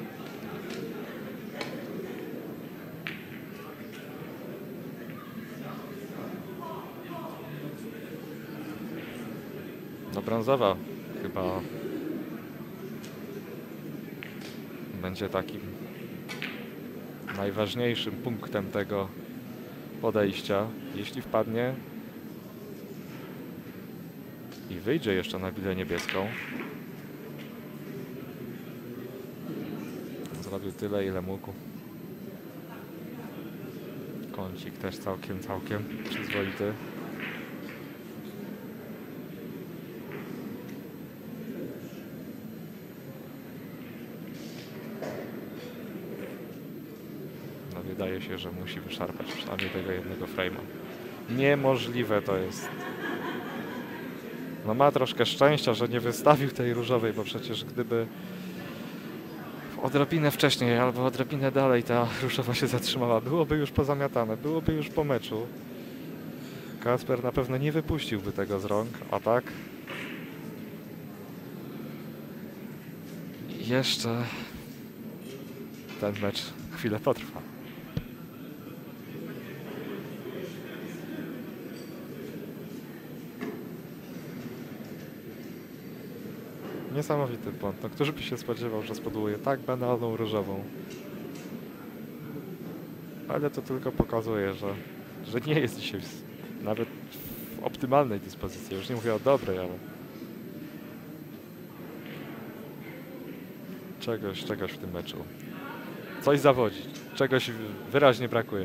No brązowa chyba będzie takim najważniejszym punktem tego podejścia. Jeśli wpadnie i wyjdzie jeszcze na bilę niebieską, zrobił tyle, ile mógł. Kącik też całkiem przyzwoity. No wydaje się, że musi wyszarpać przynajmniej tego jednego frame'a. Niemożliwe to jest. No ma troszkę szczęścia, że nie wystawił tej różowej, bo przecież gdyby odrobinę wcześniej albo odrobinę dalej ta różowa się zatrzymała, byłoby już pozamiatane, byłoby już po meczu. Kacper na pewno nie wypuściłby tego z rąk, a tak jeszcze ten mecz chwilę potrwa. Niesamowity błąd. No, któż by się spodziewał, że spodłuje tak banalną różową. Ale to tylko pokazuje, że nie jest dzisiaj nawet w optymalnej dyspozycji. Już nie mówię o dobrej, ale czegoś w tym meczu. Coś zawodzi. Czegoś wyraźnie brakuje.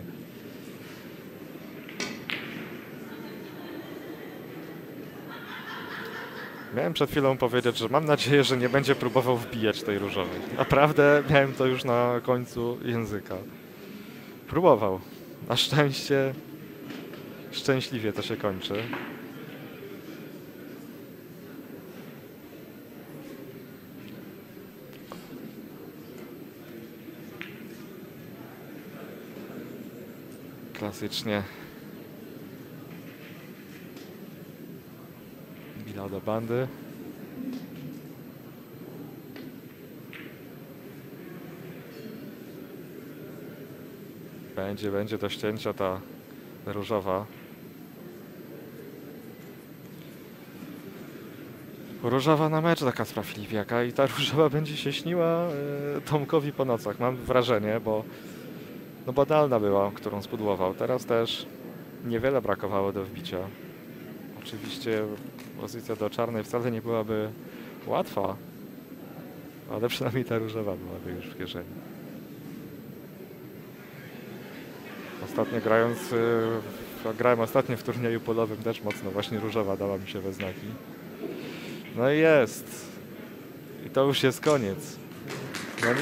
Miałem przed chwilą powiedzieć, że mam nadzieję, że nie będzie próbował wbijać tej różowej. Naprawdę miałem to już na końcu języka. Próbował. Na szczęście szczęśliwie to się kończy. klasycznie. Bilał do bandy. Będzie do ścięcia ta różowa. Różowa na mecz dla Kacpra Filipiaka i ta różowa będzie się śniła Tomkowi po nocach, mam wrażenie, bo no banalna była, którą spudłował. Teraz też niewiele brakowało do wbicia. Oczywiście pozycja do czarnej wcale nie byłaby łatwa, ale przynajmniej ta różowa byłaby już w kieszeni. Ostatnio grałem ostatnio w turnieju polowym, też mocno właśnie różowa dała mi się we znaki. No i jest. I to już jest koniec. No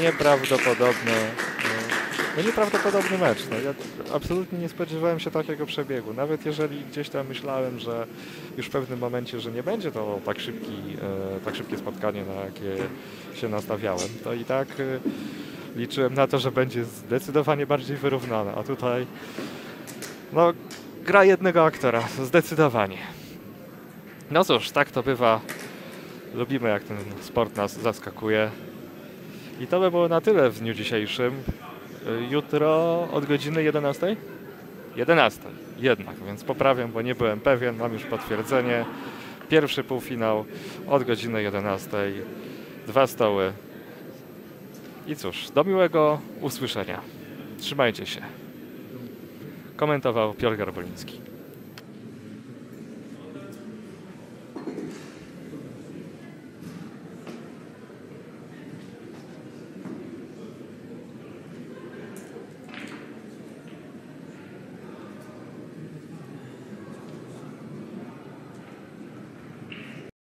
nieprawdopodobny mecz. No, ja absolutnie nie spodziewałem się takiego przebiegu. Nawet jeżeli gdzieś tam myślałem, że już w pewnym momencie, że nie będzie to tak szybkie spotkanie, na jakie się nastawiałem, to i tak liczyłem na to, że będzie zdecydowanie bardziej wyrównane. A tutaj no, gra jednego aktora, zdecydowanie. No cóż, tak to bywa. Lubimy, jak ten sport nas zaskakuje. I to by było na tyle w dniu dzisiejszym. Jutro od godziny 11? 11 jednak, więc poprawiam, bo nie byłem pewien, mam już potwierdzenie. Pierwszy półfinał od godziny 11. 2 stoły. I cóż, do miłego usłyszenia. Trzymajcie się. Komentował Piotr Garboliński.